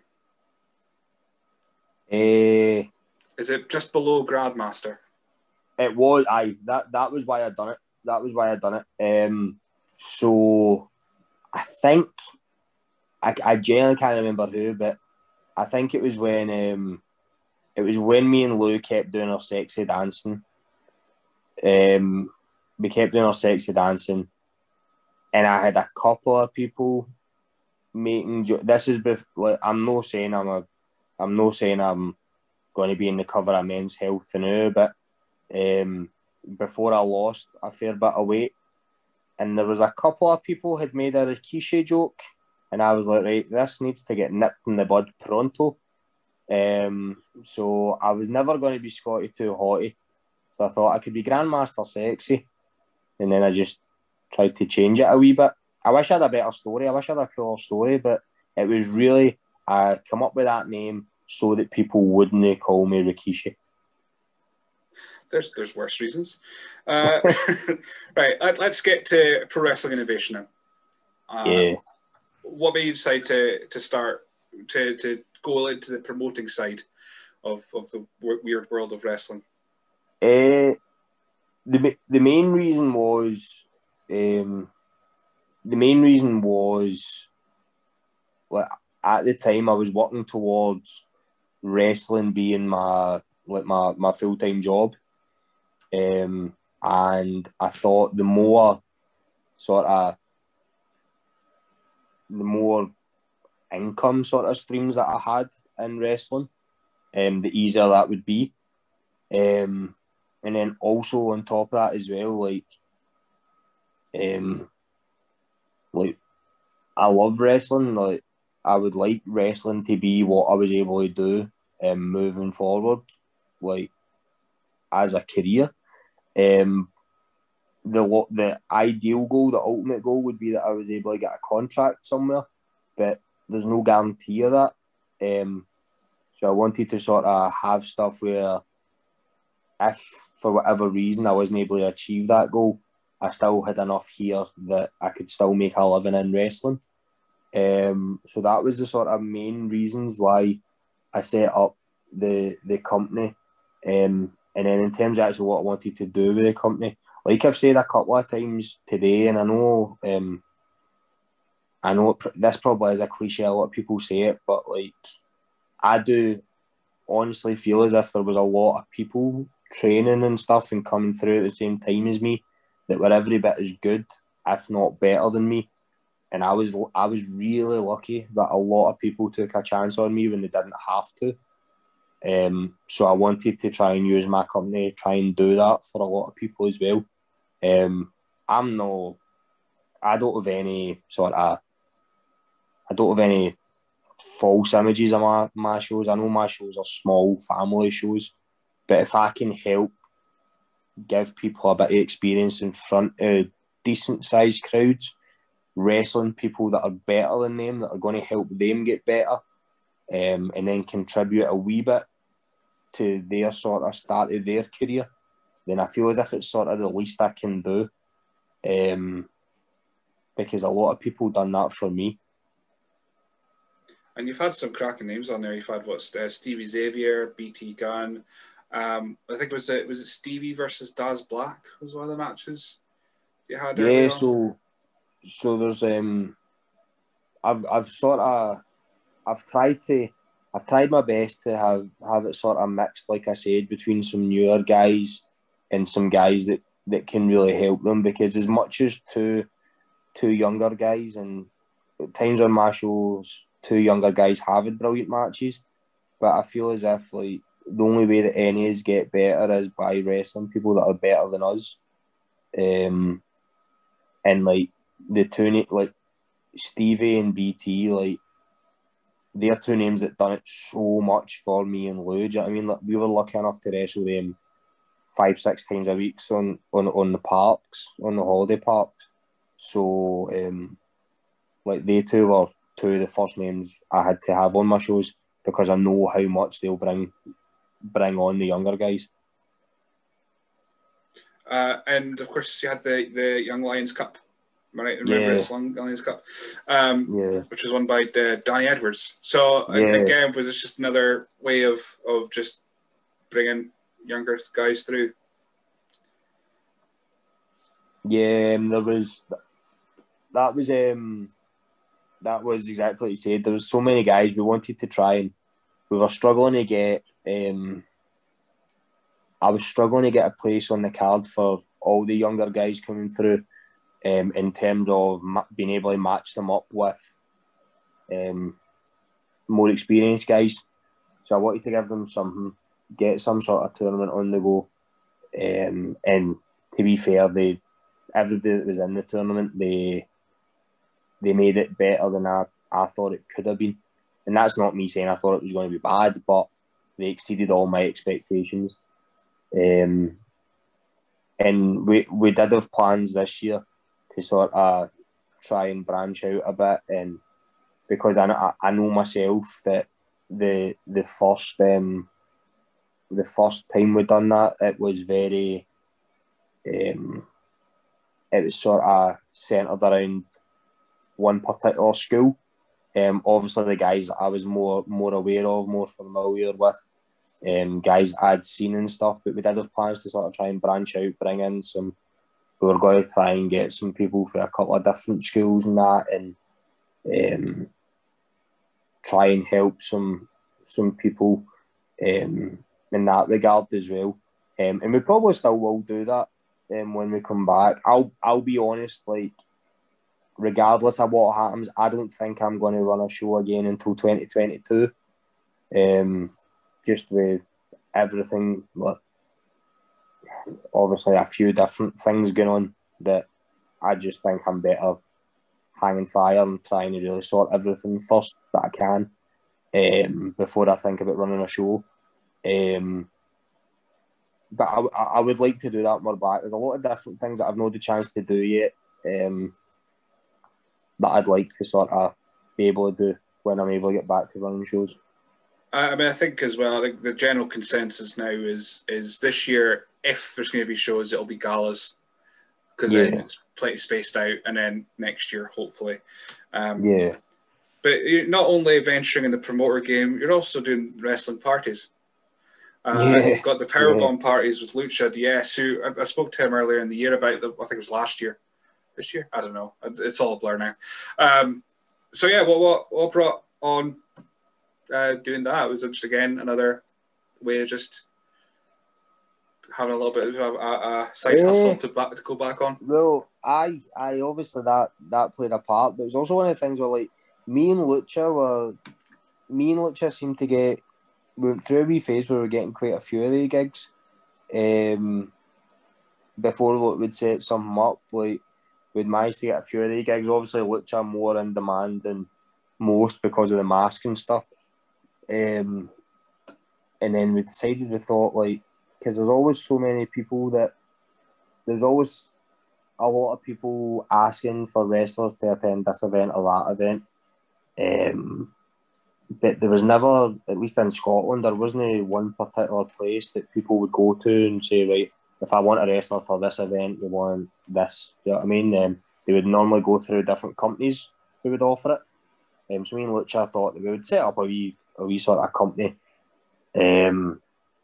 Eh... Uh... Is it just below Grandmaster? It was, aye, that, that was why I done it. That was why I done it. Um, so, I think, I, I genuinely can't remember who, but I think it was when, um, it was when me and Lou kept doing our sexy dancing. Um, we kept doing our sexy dancing, and I had a couple of people making, jo- this is, bef- like, I'm not saying I'm a, I'm not saying I'm going to be in the cover of Men's Health now, but um, before I lost a fair bit of weight, and there was a couple of people had made a Rikishi joke, and I was like, right, this needs to get nipped in the bud pronto. Um, so I was never going to be Scotty too haughty, so I thought I could be Grandmaster Sexy, and then I just tried to change it a wee bit. I wish I had a better story, I wish I had a cooler story, but it was really, I come up with that name so that people wouldn't call me Rikishi. There's there's worse reasons. Uh, right, let, let's get to Pro Wrestling Innovation now. Uh, yeah. What made you decide to to start to to go into the promoting side of, of the weird world of wrestling? Uh, the the main reason was um, the main reason was like at the time I was working towards wrestling being my like my, my full time job. Um, and I thought the more sort of the more income sort of streams that I had in wrestling, um, the easier that would be. Um, and then also on top of that as well, like, um, like I love wrestling. Like I would like wrestling to be what I was able to do, um, moving forward, like as a career. Um, the the ideal goal, the ultimate goal would be that I was able to get a contract somewhere, but there's no guarantee of that. Um, so I wanted to sort of have stuff where if for whatever reason I wasn't able to achieve that goal, I still had enough here that I could still make a living in wrestling. Um, so that was the sort of main reasons why I set up the the company. Um, and then in terms of actually what I wanted to do with the company, like I've said a couple of times today, and I know, um, I know it, this probably is a cliche, a lot of people say it, but like I do honestly feel as if there was a lot of people training and stuff and coming through at the same time as me that were every bit as good, if not better than me. And I was I was really lucky that a lot of people took a chance on me when they didn't have to. Um, so I wanted to try and use my company, try and do that for a lot of people as well. Um, I'm no, I don't have any sort of, I don't have any false images of my, my shows. I know my shows are small family shows, but if I can help give people a bit of experience in front of decent sized crowds, wrestling people that are better than them, that are going to help them get better, um, and then contribute a wee bit to their sort of start of their career, then I feel as if it's sort of the least I can do, um, because a lot of people done that for me. And you've had some cracking names on there. You've had what uh, Stevie Xavier, B T Gunn. Um, I think it was it was it Stevie versus Daz Black was one of the matches you had. Yeah, so so there's um, I've I've sort of I've tried to I've tried my best to have have it sort of mixed, like I said, between some newer guys and some guys that, that can really help them, because as much as two two younger guys, and at times on my shows two younger guys have had brilliant matches, but I feel as if like the only way that any is get better is by wrestling people that are better than us. Um, and like the two, like Stevie and B T, like they're two names that done it so much for me and Lou. Do you know what I mean? Like, we were lucky enough to wrestle them five, six times a week on on, on the parks, on the holiday parks. So, um, like they two were two of the first names I had to have on my shows, because I know how much they'll bring bring on the younger guys. Uh, and of course, you had the, the Young Lions Cup. Am I right? Remember Yeah. this Young Lions Cup, um, Yeah. which was won by uh, Donny Edwards. So Yeah. again, was it just another way of of just bringing younger guys through? Yeah, um, there was that was um that was exactly what you said. There was so many guys we wanted to try, and we were struggling to get. Um, I was struggling to get a place on the card for all the younger guys coming through, um, in terms of ma- being able to match them up with um, more experienced guys. So I wanted to give them something, get some sort of tournament on the go, um, and to be fair, they everybody that was in the tournament, they they made it better than I, I thought it could have been. And that's not me saying I thought it was going to be bad, but they exceeded all my expectations. Um, and we we did have plans this year to sort of try and branch out a bit, and because I, I know myself that the the first um, the first time we done that, it was very um, it was sort of centred around one particular school. Um, obviously, the guys I was more more aware of, more familiar with, um, guys I'd seen and stuff. But we did have plans to sort of try and branch out, bring in some. We were going to try and get some people for a couple of different schools and that, and um, try and help some some people um, in that regard as well. Um, and we probably still will do that um, when we come back. I'll I'll be honest, like, regardless of what happens, I don't think I'm going to run a show again until twenty twenty-two. Um, just with everything, like, obviously a few different things going on, that I just think I'm better hanging fire and trying to really sort everything first that I can, um, before I think about running a show. Um, but I, I would like to do that more back. There's a lot of different things that I've not had the chance to do yet, um, that I'd like to sort of be able to do when I'm able to get back to running shows. I mean, I think as well, I think the general consensus now is is this year, if there's going to be shows, it'll be galas, because Yeah. then it's plenty spaced out, and then next year, hopefully. Um, Yeah. But you're not only venturing in the promoter game, you're also doing wrestling parties. Uh, Yeah. You've got the Powerbomb parties with Lucha D S, who I, I spoke to him earlier in the year about, the, I think it was last year. This year? I don't know. It's all a blur now. Um, so yeah, what, what, what brought on uh, doing that? Was it just, again, another way of just having a little bit of a, a, a side Yeah. hustle to, back, to go back on? Well, I, I obviously that that played a part, but it was also one of the things where, like, me and Lucha were, me and Lucha seemed to get, we went through a wee phase where we were getting quite a few of the gigs, um, before we'd set something up. Like, we'd managed to get a few of the gigs. Obviously, Lucha more in demand than most because of the mask and stuff. Um, and then we decided, we thought, like, because there's always so many people that, there's always a lot of people asking for wrestlers to attend this event or that event. Um, but there was never, at least in Scotland, there wasn't one particular place that people would go to and say, right, if I want a wrestler for this event, we want this. You know what I mean? Um, they would normally go through different companies who would offer it. Um, so me and Lucha thought that we would set up a wee, a wee sort of company um,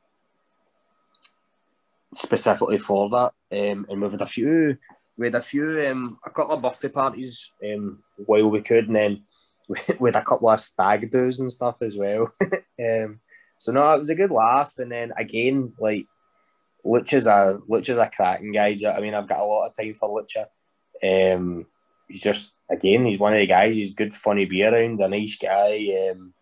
specifically for that. Um, and we've had a few, we had a few, um, a couple of birthday parties um, while we could, and then we had a couple of stag do's and stuff as well. um, so no, it was a good laugh. And then again, like, Lucha's a Lucha's a cracking guy. You know, I mean, I've got a lot of time for Lucha. Um, he's just, again, he's one of the guys. He's good, funny, be around, a nice guy. Um,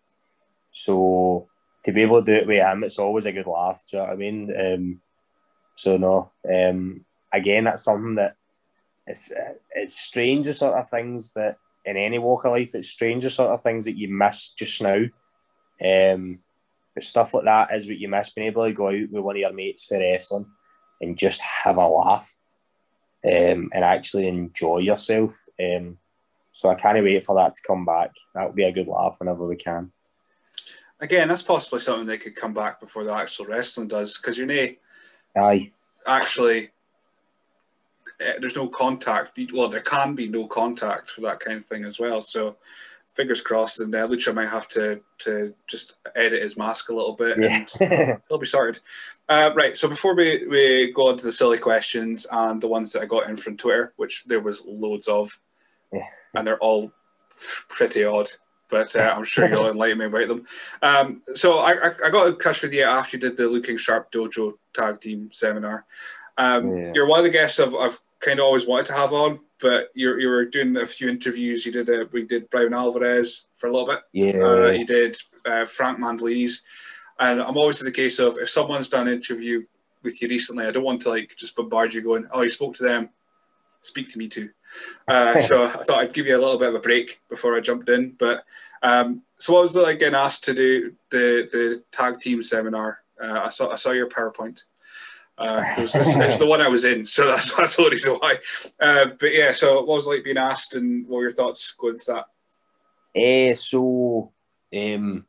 so to be able to do it with him, it's always a good laugh. Do you know what I mean? Um, so no, um, again, that's something that it's uh, it's strange, the sort of things that in any walk of life, it's strange, the sort of things that you miss just now. Um, but stuff like that is what you miss, being able to go out with one of your mates for wrestling and just have a laugh um, and actually enjoy yourself. Um, so I can't wait for that to come back. That'll be a good laugh whenever we can. Again, that's possibly something that could come back before the actual wrestling does, because you're not Aye. actually, there's no contact. Well, there can be no contact for that kind of thing as well. So fingers crossed, and uh, Lucha might have to to just edit his mask a little bit, Yeah. and he'll be sorted. Uh, right, so before we, we go on to the silly questions and the ones that I got in from Twitter, which there was loads of, yeah. and they're all pretty odd, but uh, I'm sure you'll enlighten me about them. Um, so I, I, I got in touch with you after you did the Looking Sharp Dojo tag team seminar. Um, Yeah. You're one of the guests I've, I've kind of always wanted to have on, but you you were doing a few interviews. You did a, we did Brian Alvarez for a little bit. Yeah. Uh, you did uh, Frank Mandolini's, and I'm always in the case of if someone's done an interview with you recently, I don't want to like just bombard you going, oh, you spoke to them, speak to me too. Uh, so I thought I'd give you a little bit of a break before I jumped in. But um, so I was like getting asked to do the the tag team seminar. Uh, I saw I saw your PowerPoint. Uh, it, was, it was the one I was in, so that's, that's the reason why. Uh, but yeah, so what was it like being asked, and what were your thoughts going into that? Eh, so, um,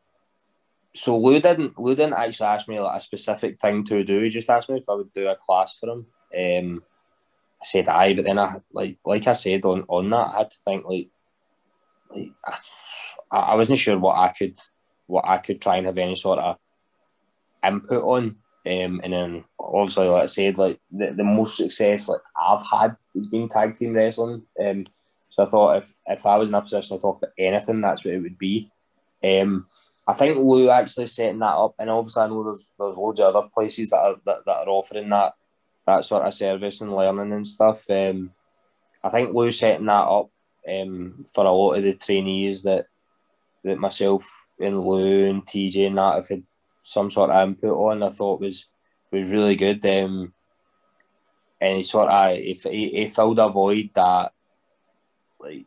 so Lou didn't Lou didn't actually ask me like a specific thing to do. He just asked me if I would do a class for him. Um, I said aye, but then I like like I said on, on that, I had to think like like I, I wasn't sure what I could what I could try and have any sort of input on. Um, and then obviously, like I said, like the, the most success like I've had has been tag team wrestling. Um, so I thought if, if I was in a position to talk about anything, that's what it would be. Um, I think Lou actually setting that up, and obviously I know there's there's loads of other places that are that, that are offering that that sort of service and learning and stuff. Um, I think Lou setting that up um, for a lot of the trainees that that myself and Lou and T J and that have had some sort of input on, I thought was was really good. Um, and he sort of he, he, he filled a void that like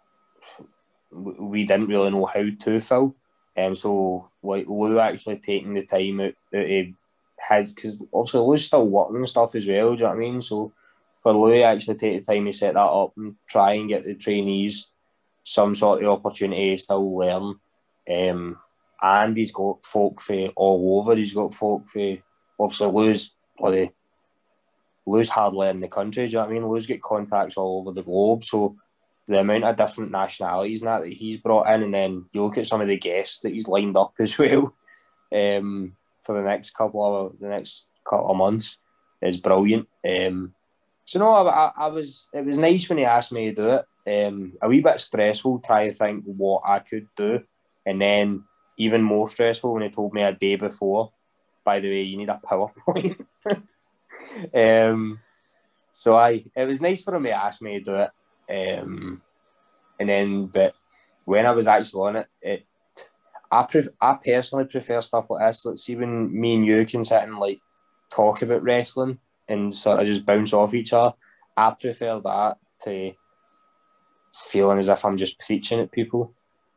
we didn't really know how to fill. And um, so like Lou actually taking the time out that he has, because obviously Lou's still working and stuff as well. Do you know what I mean? So for Lou actually take the time to set that up and try and get the trainees some sort of opportunity to still learn. Um, And he's got folk for all over. He's got folk for obviously Lou's bloody Lou's hardly in the country. Do you know what I mean? Lou's got contacts all over the globe. So the amount of different nationalities and that that he's brought in, and then you look at some of the guests that he's lined up as well um, for the next couple of the next couple of months is brilliant. Um, so no, I, I was it was nice when he asked me to do it. Um, a wee bit stressful trying to think what I could do, and then even more stressful when he told me a day before, by the way, you need a PowerPoint. um, so I, it was nice for him to ask me to do it. Um, and then, but when I was actually on it, it I pref- I personally prefer stuff like this. Let's see when me and you can sit and like talk about wrestling and sort of just bounce off each other. I prefer that to feeling as if I'm just preaching at people.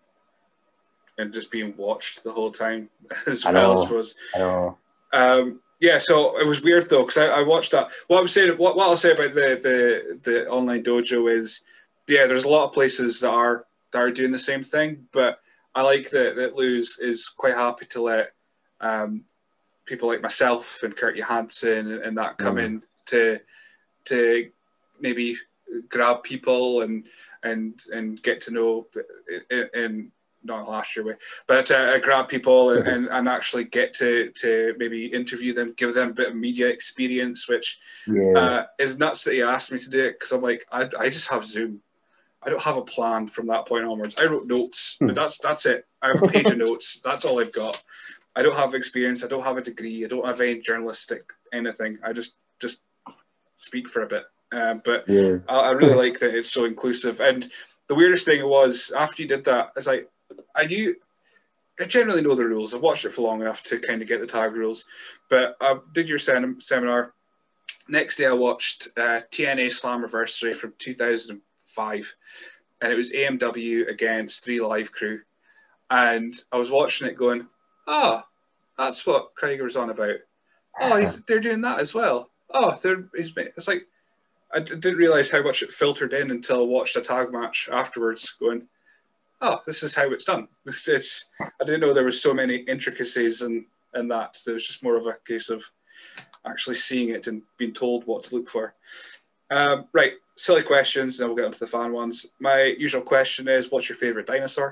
and just being watched the whole time as I well, know, I suppose. I know. Um, yeah, so it was weird though, because I, I watched that. What I'm saying, what, what I'll say about the, the the online dojo is, yeah, there's a lot of places that are that are doing the same thing, but I like that that Lou's is quite happy to let um, people like myself and Kurt Johansson and, and that come mm. in to to maybe grab people and and and get to know in, in not last year way, but uh, grab people and, and, and actually get to to maybe interview them, give them a bit of media experience, which yeah. uh, is nuts that he asked me to do it, because I'm like, I, I just have Zoom. I don't have a plan from that point onwards. I wrote notes, but that's that's it. I have a page of notes. That's all I've got. I don't have experience. I don't have a degree. I don't have any journalistic anything. I just just speak for a bit. Uh, but yeah. I, I really like that it's so inclusive. And the weirdest thing was, after you did that, it's like, I knew, I generally know the rules. I've watched it for long enough to kind of get the tag rules. But I did your sem- seminar. Next day I watched uh, T N A Slammiversary from two thousand five. And it was A M W against Three Live Crew. And I was watching it going, ah, oh, that's what Krieger's on about. Oh, he's, they're doing that as well. Oh, they're he's it's like, I d- didn't realise how much it filtered in until I watched a tag match afterwards going, oh, this is how it's done. It's, it's I didn't know there was so many intricacies in, in that. There was just more of a case of actually seeing it and being told what to look for. Um, right, silly questions, then we'll get into the fan ones. My usual question is, what's your favourite dinosaur?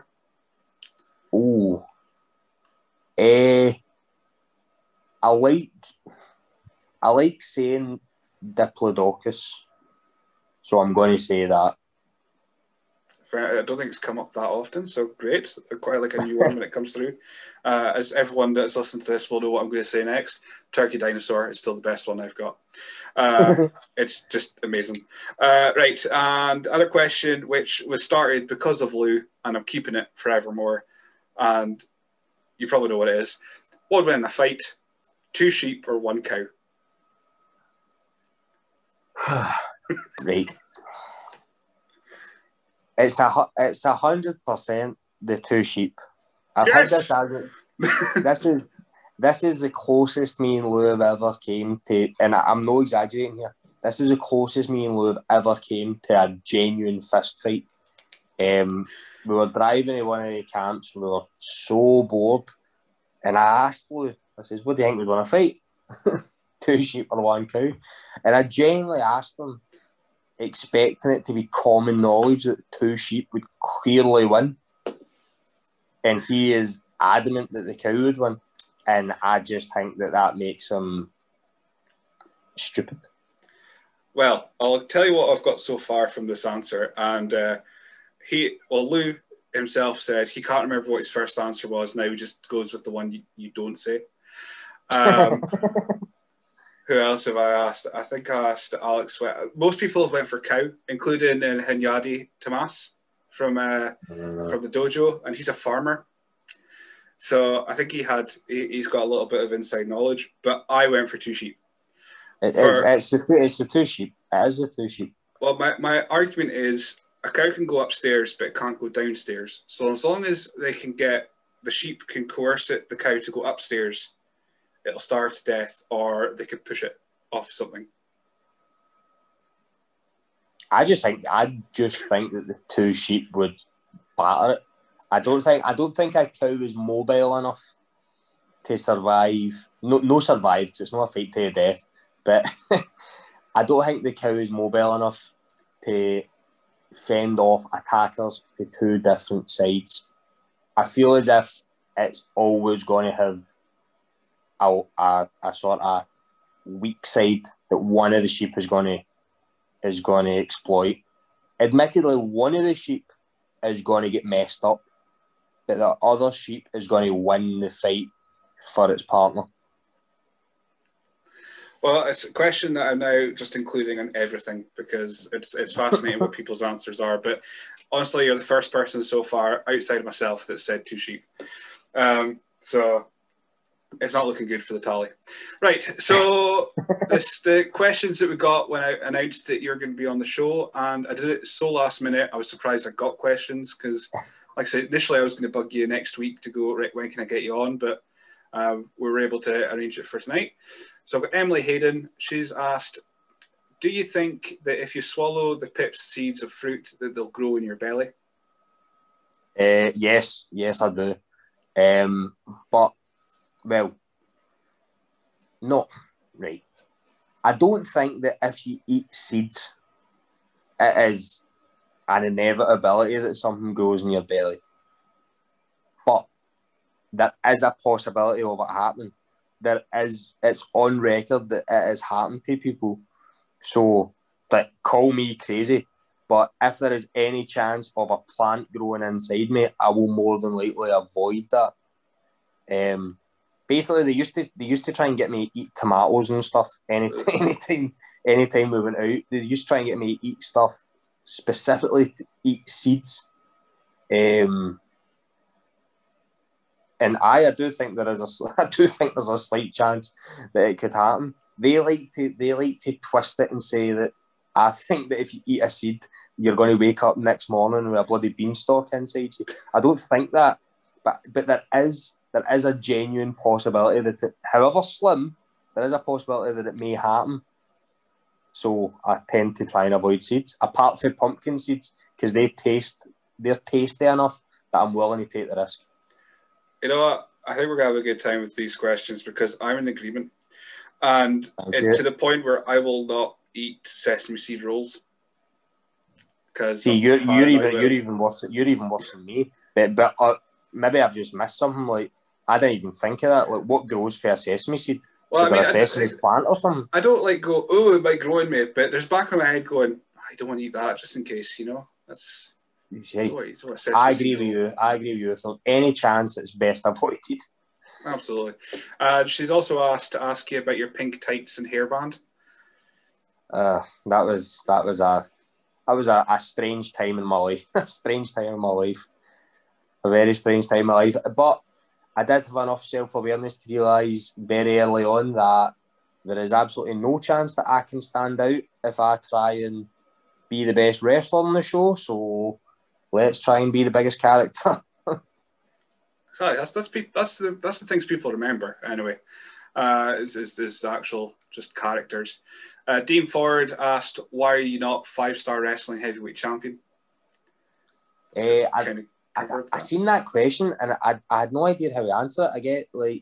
Oh, eh, I like I like saying Diplodocus, so I'm going to say that. I don't think it's come up that often, so great. I quite like a new one when it comes through. Uh, as everyone that's listened to this will know what I'm going to say next. Turkey dinosaur is still the best one I've got. Uh, it's just amazing. Uh, right, and other question, which was started because of Lou, and I'm keeping it forevermore, and you probably know what it is. What would win in a fight? Two sheep or one cow? Right. It's a it's a hundred percent the two sheep. I've yes! had this argument. this is this is the closest me and Lou have ever came to, and I'm not exaggerating here. This is the closest me and Lou have ever came to a genuine fist fight. Um, we were driving to one of the camps. And we were so bored, and I asked Lou. I says, "What do you think we're going to fight? Two sheep or one cow?" And I genuinely asked him, expecting it to be common knowledge that two sheep would clearly win. And he is adamant that the cow would win. And I just think that that makes him stupid. Well, I'll tell you what I've got so far from this answer. And uh, he, well, Lou himself said he can't remember what his first answer was. Now he just goes with the one you, you don't say. Um Who else have I asked? I think I asked Alex. Most people have went for cow, including uh, Hinyadi Tomas from uh, from the dojo, and he's a farmer. So I think he had he, he's got a little bit of inside knowledge. But I went for two sheep. It for, is, it's the it's the two sheep. It is the two sheep. Well, my, my argument is a cow can go upstairs, but it can't go downstairs. So as long as they can get the sheep can coerce it, the cow to go upstairs, it'll starve to death, or they could push it off something. I just think I just think that the two sheep would batter it. I don't think I don't think a cow is mobile enough to survive. No, no survive. It's not a fight to the death, but I don't think the cow is mobile enough to fend off attackers for two different sides. I feel as if it's always going to have A, a, a sort of weak side that one of the sheep is going to is going to exploit. Admittedly, one of the sheep is going to get messed up, but the other sheep is going to win the fight for its partner. Well, it's a question that I'm now just including in everything because it's it's fascinating what people's answers are. But honestly, you're the first person so far outside of myself that said two sheep. Um, so. It's not looking good for the tally. Right, so this the questions that we got when I announced that you're going to be on the show, and I did it so last minute, I was surprised I got questions because like I said, initially I was going to bug you next week to go, right, when can I get you on? But um, we were able to arrange it for tonight. So I've got Emily Hayden. She's asked, do you think that if you swallow the pips seeds of fruit that they'll grow in your belly? Uh, yes, yes, I do. Um, but, well, no, right. I don't think that if you eat seeds, it is an inevitability that something grows in your belly. But there is a possibility of it happening. There is, it's on record that it has happened to people. So, like, call me crazy, but if there is any chance of a plant growing inside me, I will more than likely avoid that. Um, basically, they used to they used to try and get me to eat tomatoes and stuff. Any anytime anytime we went out, they used to try and get me to eat stuff specifically to eat seeds. Um, and I, I do think there is a I do think there's a slight chance that it could happen. They like to they like to twist it and say that I think that if you eat a seed, you're going to wake up next morning with a bloody beanstalk inside you. I don't think that, but but there is there is a genuine possibility that, it, however slim, there is a possibility that it may happen. So I tend to try and avoid seeds, apart from pumpkin seeds, because they taste they're tasty enough that I'm willing to take the risk. You know what? I think we're gonna have a good time with these questions because I'm in agreement. And it, to the point where I will not eat sesame seed rolls. Because see, you're you're even you're even worse. You're even worse than me. But but uh, maybe I've just missed something. Like I didn't even think of that. Like what grows for a sesame seed? Well, Is I mean, there a sesame I, plant or something? I don't like go. Oh, it might grow in me. But there's back in my head going, I don't want to eat that just in case. You know, that's. See, I, I agree with roll. you. I agree with you. If there's any chance, it's best avoided. Absolutely. Uh, she's also asked to ask you about your pink tights and hairband. Uh, that was that was a that was a, a strange time in my life. a strange time in my life. A very strange time in my life. But I did have enough self-awareness to realise very early on that there is absolutely no chance that I can stand out if I try and be the best wrestler on the show. So let's try and be the biggest character. Sorry, that's that's that's the that's the things people remember anyway. Uh, is is, is the actual just characters. Uh, Dean Ford asked, "Why are you not five-star wrestling heavyweight champion?" Uh, I I, I seen that question and I I had no idea how to answer it. I get like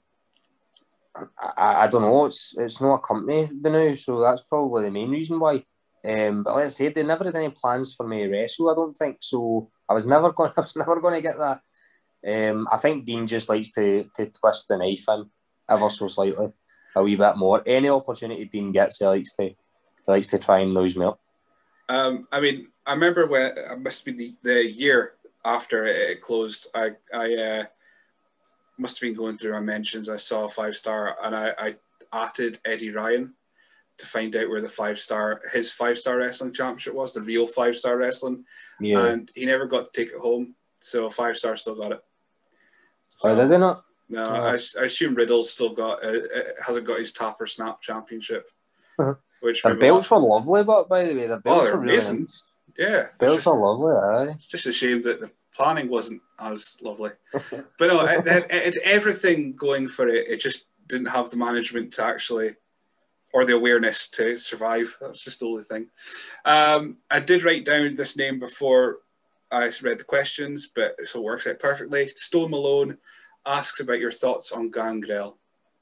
I, I don't know. It's it's not a company the now, so that's probably the main reason why. Um, but like I said, they never had any plans for me to wrestle. I don't think so. I was never going. I was never going to get that. Um, I think Dean just likes to, to twist the knife in ever so slightly, a wee bit more. Any opportunity Dean gets, he likes to he likes to try and noise me up. Um, I mean, I remember when it must be the, the year after it closed. I I uh, must have been going through my mentions. I saw a five star, and I, I atted Eddie Ryan to find out where the five star his five star wrestling championship was, the real five star wrestling, yeah. And he never got to take it home. So five star still got it. So, oh, did they not? No, oh. I, I assume Riddle's still got uh, hasn't got his Tap or Snap championship. Which their belts were lovely, but by the way, their belts oh, they're were amazing. Really nice. Yeah, belts just, are lovely. Aye. It's just a shame that the planning wasn't as lovely. But no, it, it, it, everything going for it, it just didn't have the management to actually, or the awareness to survive. That's just the only thing. Um, I did write down this name before I read the questions, but so it works out perfectly. Stone Malone asks about your thoughts on Gangrel.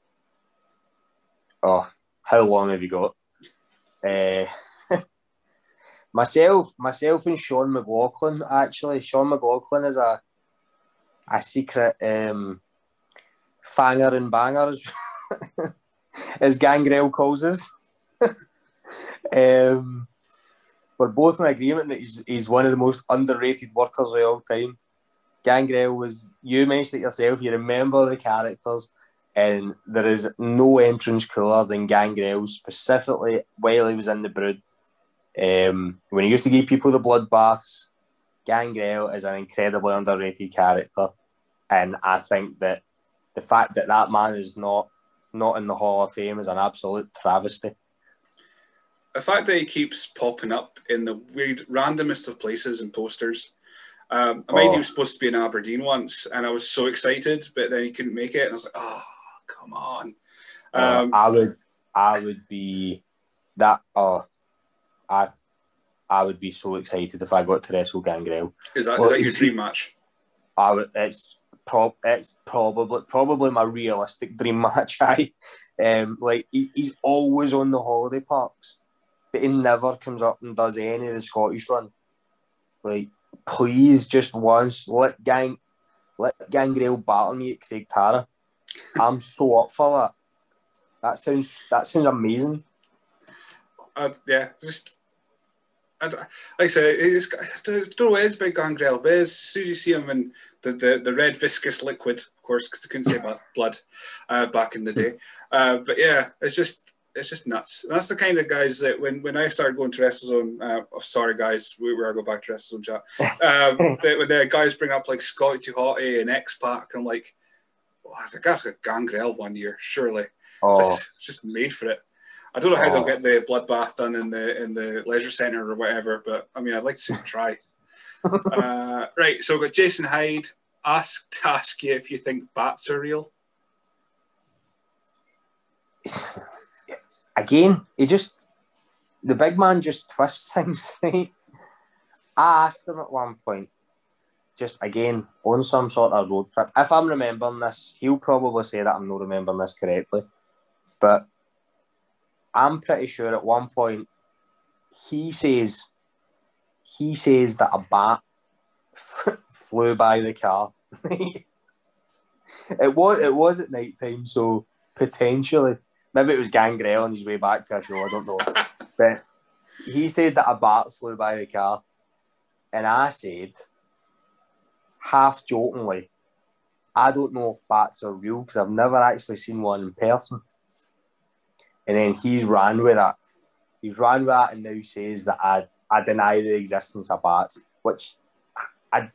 Oh, how long have you got? Uh, myself, myself, and Sean McLaughlin. Actually, Sean McLaughlin is a a secret um, fanger and bangers, as Gangrel calls us. um, we're both in agreement that he's he's one of the most underrated workers of all time. Gangrel was, you mentioned it yourself, you remember the characters, and there is no entrance cooler than Gangrel, specifically while he was in the Brood. Um, when he used to give people the bloodbaths, Gangrel is an incredibly underrated character, and I think that the fact that that man is not not in the Hall of Fame is an absolute travesty. The fact that he keeps popping up in the weird, randomest of places and posters, Um, I mind oh. he was supposed to be in Aberdeen once, and I was so excited, but then he couldn't make it, and I was like, oh, come on. Um, uh, I would, I would be that. Oh, I, I would be so excited if I got to wrestle Gangrel. Is that, well, is that your dream match? I would. It's prob. It's probably probably my realistic dream match. I, um, like he, he's always on the holiday parks, but he never comes up and does any of the Scottish run. Like, please, just once let Gang, let Gangrel battle me at Craig Tara. I'm so up for that. That sounds that sounds amazing. Uh, yeah, just I, like I said, it's, I don't know what it is about Gangrel, but as soon as you see him in the, the, the red viscous liquid, of course, because I couldn't say blood uh, back in the day. Uh, but yeah, it's just it's just nuts. And that's the kind of guys that when, when I started going to WrestleZone, uh, oh, sorry guys, we were go back to WrestleZone chat. Um, that when the guys bring up like Scotty Too Hotty and X-Pac, I'm like, oh, I got to Gangrel one year, surely. Oh. It's just made for it. I don't know how oh. they'll get the bloodbath done in the in the leisure centre or whatever, but I mean, I'd like to see them try. uh, right, so we've got Jason Hyde asked to ask you if you think bats are real. Again, he just the big man just twists things, right? I asked him at one point, just again on some sort of road trip. If I'm remembering this, he'll probably say that I'm not remembering this correctly, but I'm pretty sure at one point he says he says that a bat flew by the car. Right? It was it was at night time, so potentially maybe it was Gangrel on his way back to a show. I don't know, but he said that a bat flew by the car, and I said, half jokingly, I don't know if bats are real because I've never actually seen one in person. And then he's ran with that. He's ran with that and now says that I, I deny the existence of bats, which I,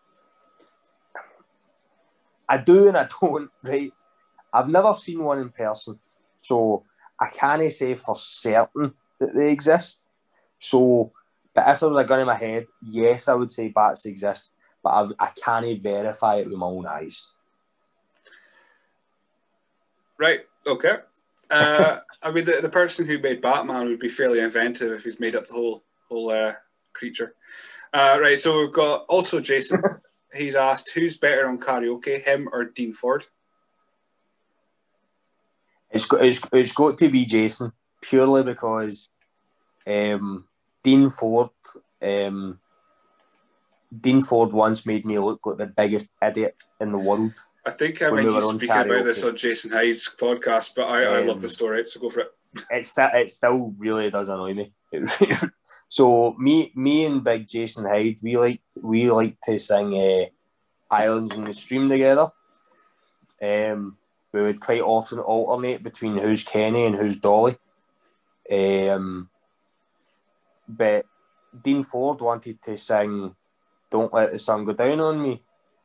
I do and I don't, right? I've never seen one in person, so I can't say for certain that they exist. So, but if there was a gun in my head, yes, I would say bats exist, but I've, I can't verify it with my own eyes. Right, okay. Uh, I mean, the, the person who made Batman would be fairly inventive if he's made up the whole whole uh, creature. Uh, right, so we've got also Jason. He's asked, who's better on karaoke, him or Dean Ford? It's got, it's, it's got to be Jason, purely because um, Dean Ford um, Dean Ford once made me look like the biggest idiot in the world. I think I meant we you speaking karaoke. about this on Jason Hyde's podcast, but I, um, I love the story, so go for it. It, st- it still really does annoy me. It, so me me and Big Jason Hyde, we like we like to sing uh, Islands in the Stream together. Um, we would quite often alternate between who's Kenny and who's Dolly. Um, but Dean Ford wanted to sing Don't Let the Sun Go Down on Me.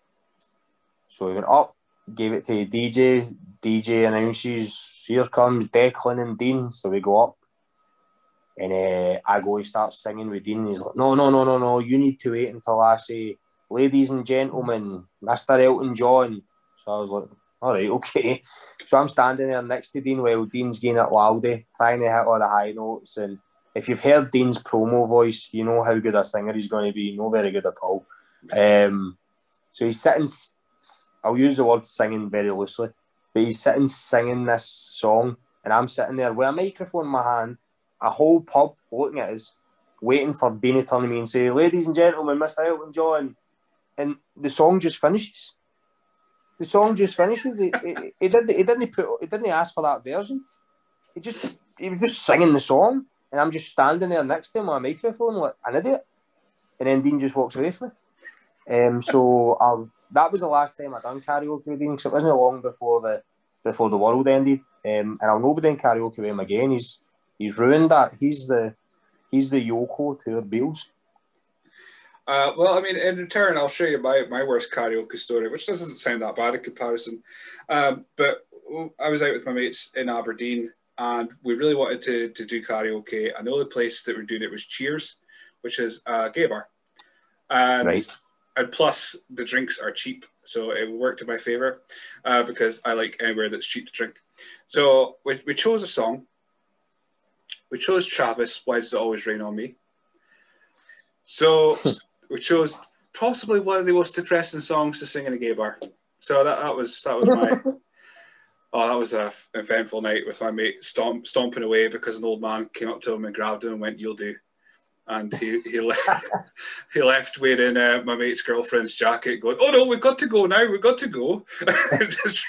So we went up, gave it to the D J. D J announces, here comes Declan and Dean. So we go up. And uh, I go to start singing with Dean. He's like, no, no, no, no, no. You need to wait until I say, ladies and gentlemen, Mister Elton John. So I was like, all right, okay. So I'm standing there next to Dean while Dean's getting it loudy, trying to hit all the high notes. And if you've heard Dean's promo voice, you know how good a singer he's going to be. Not very good at all. Um, so he's sitting... I'll use the word singing very loosely, but he's sitting singing this song, and I'm sitting there with a microphone in my hand, a whole pub looking at us, waiting for Dean to turn to me and say, ladies and gentlemen, Mister Elton John. And the song just finishes. The song just finishes. He, he, he, didn't, he, didn't put, he didn't ask for that version. He just he was just singing the song, and I'm just standing there next to him with a microphone like an idiot. And then Dean just walks away from me. Um, so I'll... That was the last time I done karaoke with Dean, because it wasn't long before the before the world ended. Um, and I'll not be doing karaoke with him again. He's he's ruined that. He's the he's the Yoko to our Beals. Uh, well, I mean, in return, I'll show you my, my worst karaoke story, which doesn't sound that bad in comparison. Um, but I was out with my mates in Aberdeen, and we really wanted to to do karaoke. And the only place that were doing it was Cheers, which is a gay bar. And right. and plus the drinks are cheap, so it worked in my favour uh, because I like anywhere that's cheap to drink. So we we chose a song. We chose Travis. Why does it always rain on me? So we chose possibly one of the most depressing songs to sing in a gay bar. So that, that was that was my oh that was a eventful night with my mate stomp, stomping away because an old man came up to him and grabbed him and went, "You'll do." And he he left he left wearing uh, my mate's girlfriend's jacket, going, "Oh no, we've got to go now. We've got to go." Just,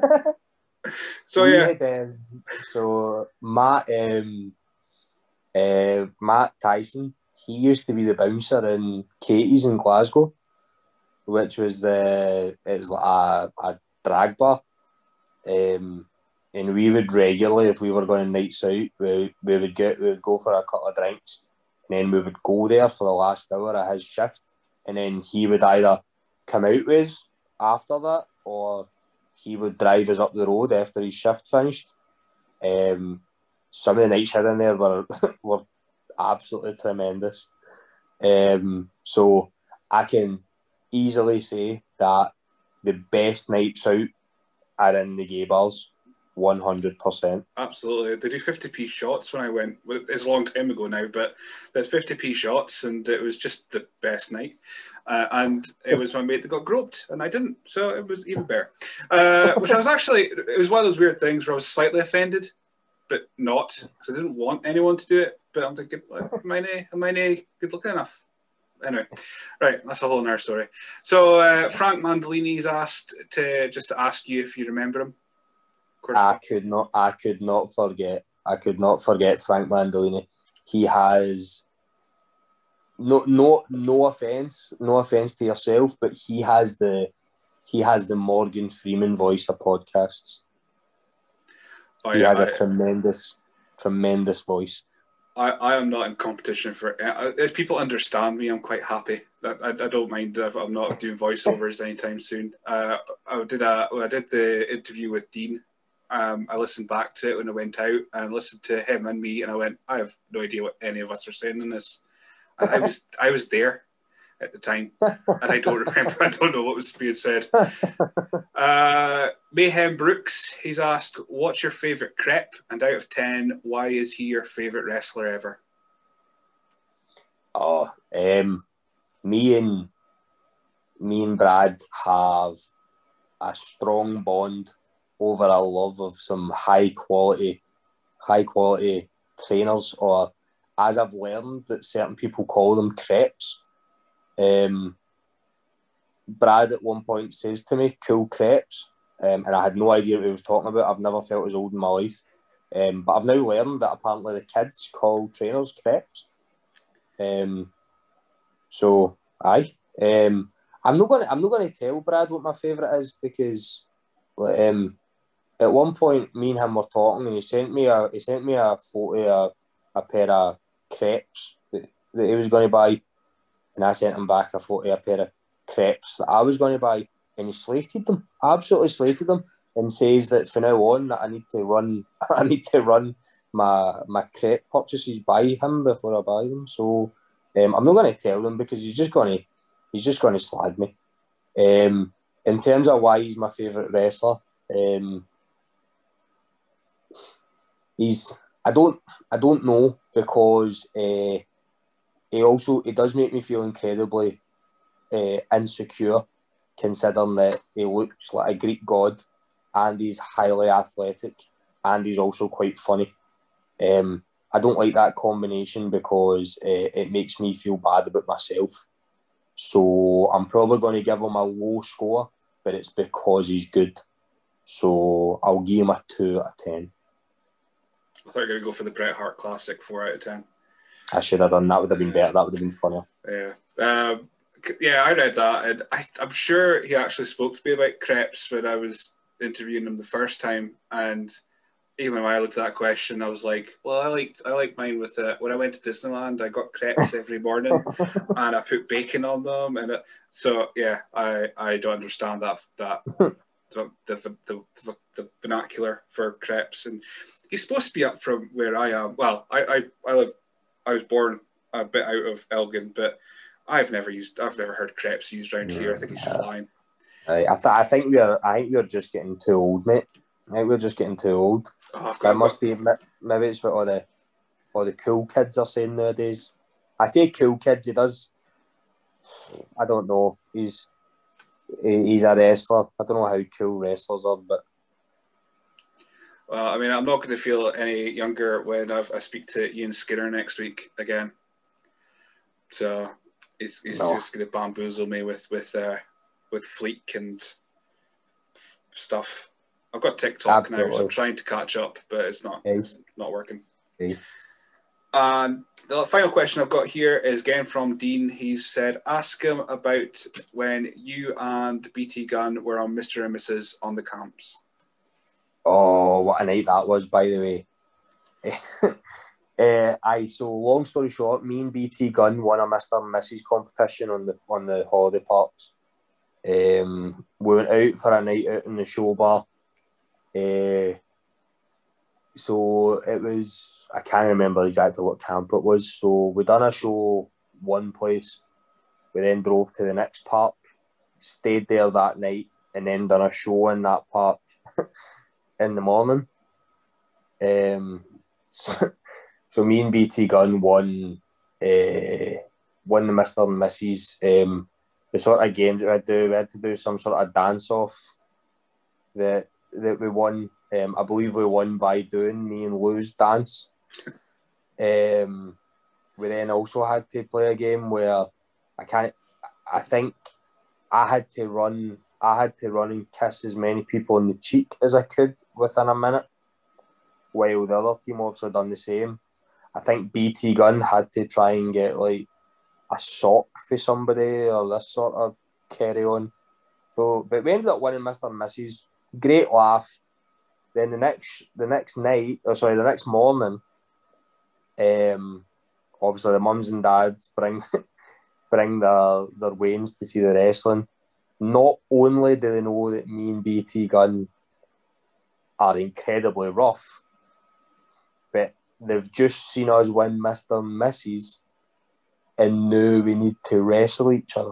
so yeah. Had, um, so Matt um, uh, Matt Tyson, he used to be the bouncer in Katie's in Glasgow, which was the it was like a, a drag bar, um, and we would regularly, if we were going on nights out, we we would get we would go for a couple of drinks. And then we would go there for the last hour of his shift, and then he would either come out with us after that, or he would drive us up the road after his shift finished. Um, some of the nights here and there were were absolutely tremendous. Um, so I can easily say that the best nights out are in the gay bars. one hundred percent. Absolutely. They do fifty p shots when I went. It's a long time ago now, but they had fifty p shots and it was just the best night. Uh, and it was my mate that got groped and I didn't. So it was even better. Uh, which I was actually, it was one of those weird things where I was slightly offended, but not. Because I didn't want anyone to do it. But I'm thinking, am I not, am I not good looking enough? Anyway, right, that's a whole other story. So uh, Frank Mandolini's asked to just to ask you if you remember him. I could not. I could not forget. I could not forget Frank Mandolini. He has no, no, no offense, no offense to yourself, but he has the, he has the Morgan Freeman voice of podcasts. Oh, he yeah, has I, a tremendous, tremendous voice. I, I am not in competition for it. If people understand me, I'm quite happy. I, I, I don't mind if I'm not doing voiceovers anytime soon. Uh, I did a, I did the interview with Dean. Um, I listened back to it when I went out and listened to him and me, and I went, I have no idea what any of us are saying in this. And I was, I was there at the time, and I don't remember. I don't know what was being said. Uh, Mayhem Brooks, he's asked, "What's your favorite crepe? And out of ten, why is he your favorite wrestler ever?" Oh, um, me and me and Brad have a strong bond over a love of some high quality, high quality trainers, or as I've learned that certain people call them crepes. Um, Brad at one point says to me, "Cool crepes," um, and I had no idea what he was talking about. I've never felt as old in my life, um, but I've now learned that apparently the kids call trainers crepes. Um, so aye, um, I'm not going. I'm not going to tell Brad what my favourite is because, um. At one point, me and him were talking, and he sent me a he sent me a photo of a pair of crepes that, that he was going to buy, and I sent him back a photo of a pair of crepes that I was going to buy, and he slated them, absolutely slated them, and says that from now on that I need to run I need to run my my crepe purchases by him before I buy them. So um, I'm not going to tell them because he's just going to he's just going to slag me. Um, in terms of why he's my favourite wrestler. Um, He's. I don't. I don't know because uh, he also. It does make me feel incredibly uh, insecure, considering that he looks like a Greek god, and he's highly athletic, and he's also quite funny. Um, I don't like that combination because uh, it makes me feel bad about myself. So I'm probably going to give him a low score, but it's because he's good. So I'll give him a two out of ten. I thought you were going to go for the Bret Hart Classic, four out of ten. I should have done that. Would have been better. That would have been funnier. Yeah, um, yeah. I read that, and I, I'm sure he actually spoke to me about crepes when I was interviewing him the first time. And even when I looked at that question, I was like, "Well, I liked I like mine with it. When I went to Disneyland, I got crepes every morning, and I put bacon on them, and it, so yeah, I, I don't understand that that the the, the the the vernacular for crepes." And he's supposed to be up from where I am. Well, I, I, I live, I was born a bit out of Elgin, but I've never used. I've never heard crepes used around here. I think he's just lying. I th- I think we're. I think we're just getting too old, mate. I think we're just getting too old. Oh, I've got, that I've must got... be. Maybe it's what all the all the cool kids are saying nowadays. I say cool kids. He does. I don't know. He's he's a wrestler. I don't know how cool wrestlers are, but. Well, I mean, I'm not going to feel any younger when I've, I speak to Ian Skinner next week again. So he's, he's no. just going to bamboozle me with with uh, with Fleek and f- stuff. I've got TikTok Absolutely. now, so I'm trying to catch up, but it's not hey. it's not working. Hey. And the final question I've got here is again from Dean. He's said, ask him about when you and B T Gunn were on Mister and Missus on the camps. Oh, what a night that was, by the way. uh, I so long story short, me and B T Gunn won a Mister and Missus competition on the on the holiday parks. Um, we went out for a night out in the show bar. Uh, so it was, I can't remember exactly what camp it was. So we done a show one place. We then drove to the next park, stayed there that night, and then done a show in that park. in the morning. Um, so, so me and B T Gunn won uh, won the Mister and Missus Um, the sort of games that we had to do, we had to do some sort of dance off that that we won. Um, I believe we won by doing me and Lou's dance. Um, we then also had to play a game where I can't. I think I had to run. I had to run and kiss as many people on the cheek as I could within a minute, while the other team obviously done the same. I think B T Gunn had to try and get like a sock for somebody or this sort of carry on. So, but we ended up winning Mister and Missus Great laugh. Then the next the next night, or sorry, the next morning, um, obviously the mums and dads bring bring their their wains to see the wrestling. Not only do they know that me and B T Gunn are incredibly rough, but they've just seen us win Mister and Missus and now we need to wrestle each other.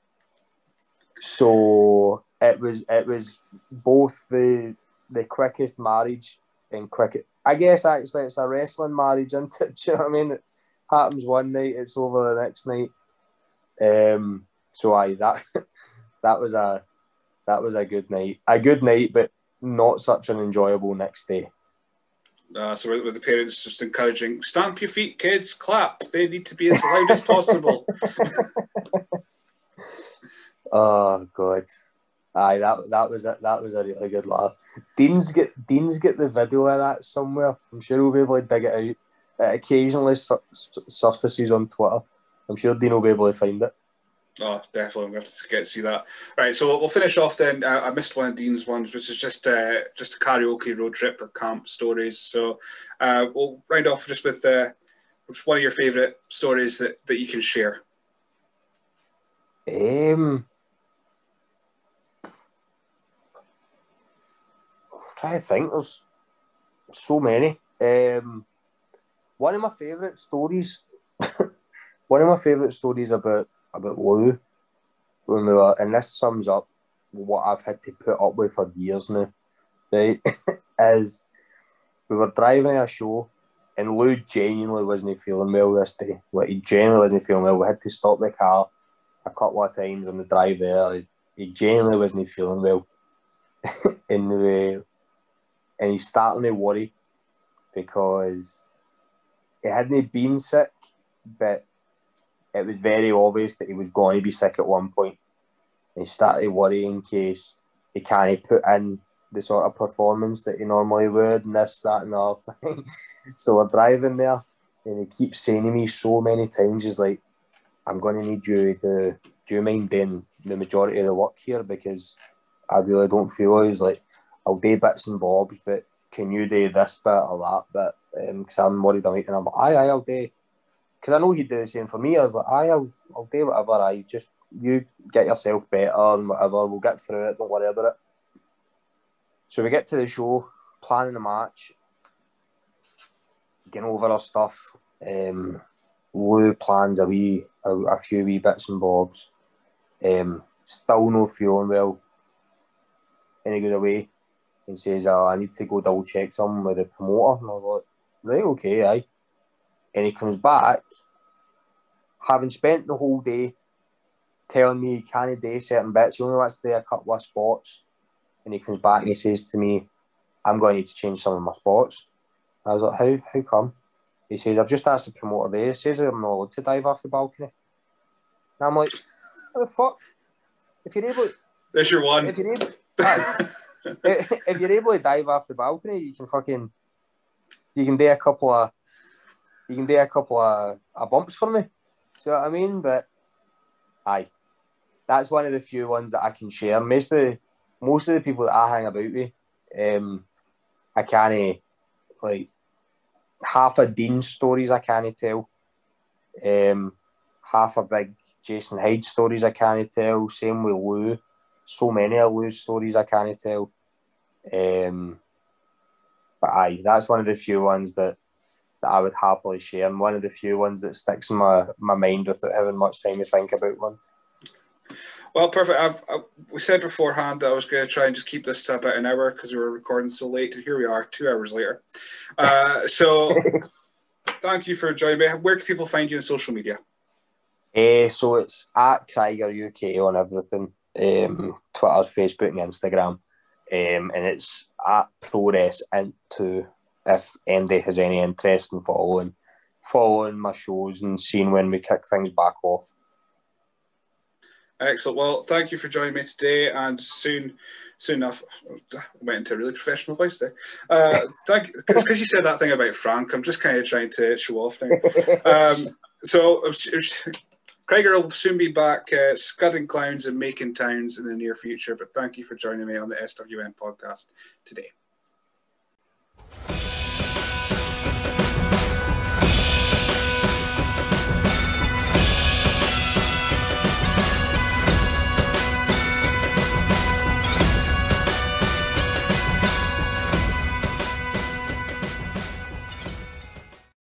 So it was it was both the the quickest marriage and quick. I guess actually it's a wrestling marriage, isn't it? Do you know what I mean? It happens one night, it's over the next night. Um. So I that. That was a that was a good night. A good night, but not such an enjoyable next day. Uh, so with the parents just encouraging, stamp your feet, kids, clap. They need to be as loud as possible. Oh God, aye, that that was a, that was a really good laugh. Dean's get Dean's get the video of that somewhere. I'm sure we'll be able to dig it out. It occasionally sur- surfaces on Twitter. I'm sure Dean will be able to find it. Oh, definitely. We have to get to see that. Right, so we'll finish off then. Uh, I missed one of Dean's ones, which is just uh, just a karaoke road trip or camp stories. So uh, we'll round off just with uh, which one of your favourite stories that, that you can share. Um, I'm trying to think. There's so many. Um, one of my favourite stories. one of my favourite stories about. about Lou when we were, and this sums up what I've had to put up with for years now, right? is we were driving a show and Lou genuinely wasn't feeling well this day. Like, he genuinely wasn't feeling well. We had to stop the car a couple of times on the drive there. He, he genuinely wasn't feeling well. and, we, and he's starting to worry because he hadn't been sick, but it was very obvious that he was going to be sick at one point. And he started to worry in case he can't put in the sort of performance that he normally would, and this, that, and the other thing. So we're driving there, and he keeps saying to me so many times, he's like, I'm going to need you to, do you mind doing the majority of the work here? Because I really don't feel it. He's like, I'll do bits and bobs, but can you do this bit or that bit? Because um, I'm worried about it. And I'm like, aye, aye, I'll do. Because I know he'd do the same for me. I was like, aye, I'll, I'll do whatever. I just, you get yourself better and whatever. We'll get through it. Don't worry about it. So we get to the show, planning the match, getting over our stuff. Um, Lou plans a wee, a, a few wee bits and bobs. Um, still no feeling well. And he goes away and says, oh, I need to go double check something with the promoter. And I was like, right, okay, aye. And he comes back, having spent the whole day telling me he can't do certain bits. He only wants to do a couple of spots. And he comes back and he says to me, I'm going to need to change some of my spots. I was like, how, how come? He says, I've just asked the promoter there. He says I'm not allowed to dive off the balcony. And I'm like, what the fuck? If you're able... There's your one. If you're able... if you're able to dive off the balcony, you can fucking... You can do a couple of... You can do a couple of, of bumps for me. Do you know what I mean? But... Aye. That's one of the few ones that I can share. Most of the, most of the people that I hang about with, um, I can't... Like... Half a Dean stories I can't tell. Um, half a big Jason Hyde stories I can't tell. Same with Lou. So many of Lou's stories I can't tell. Um, but aye, that's one of the few ones that, that I would happily share, and one of the few ones that sticks in my, my mind without having much time to think about one. Well, perfect. I've, I, we said beforehand that I was going to try and just keep this to about an hour because we were recording so late, and here we are, two hours later. Uh, so, thank you for joining me. Where can people find you on social media? Uh, so it's at Krieger U K on everything, um, Twitter, Facebook, and Instagram, um, and it's at ProRes Into if anybody has any interest in following, following my shows and seeing when we kick things back off. Excellent. Well, thank you for joining me today, and soon, soon enough, I went into a really professional voice there. Uh, thank you, because you said that thing about Frank. I'm just kind of trying to show off now. Um, so, Krieger will soon be back, uh, scudding clowns and making towns in the near future. But thank you for joining me on the S W N podcast today.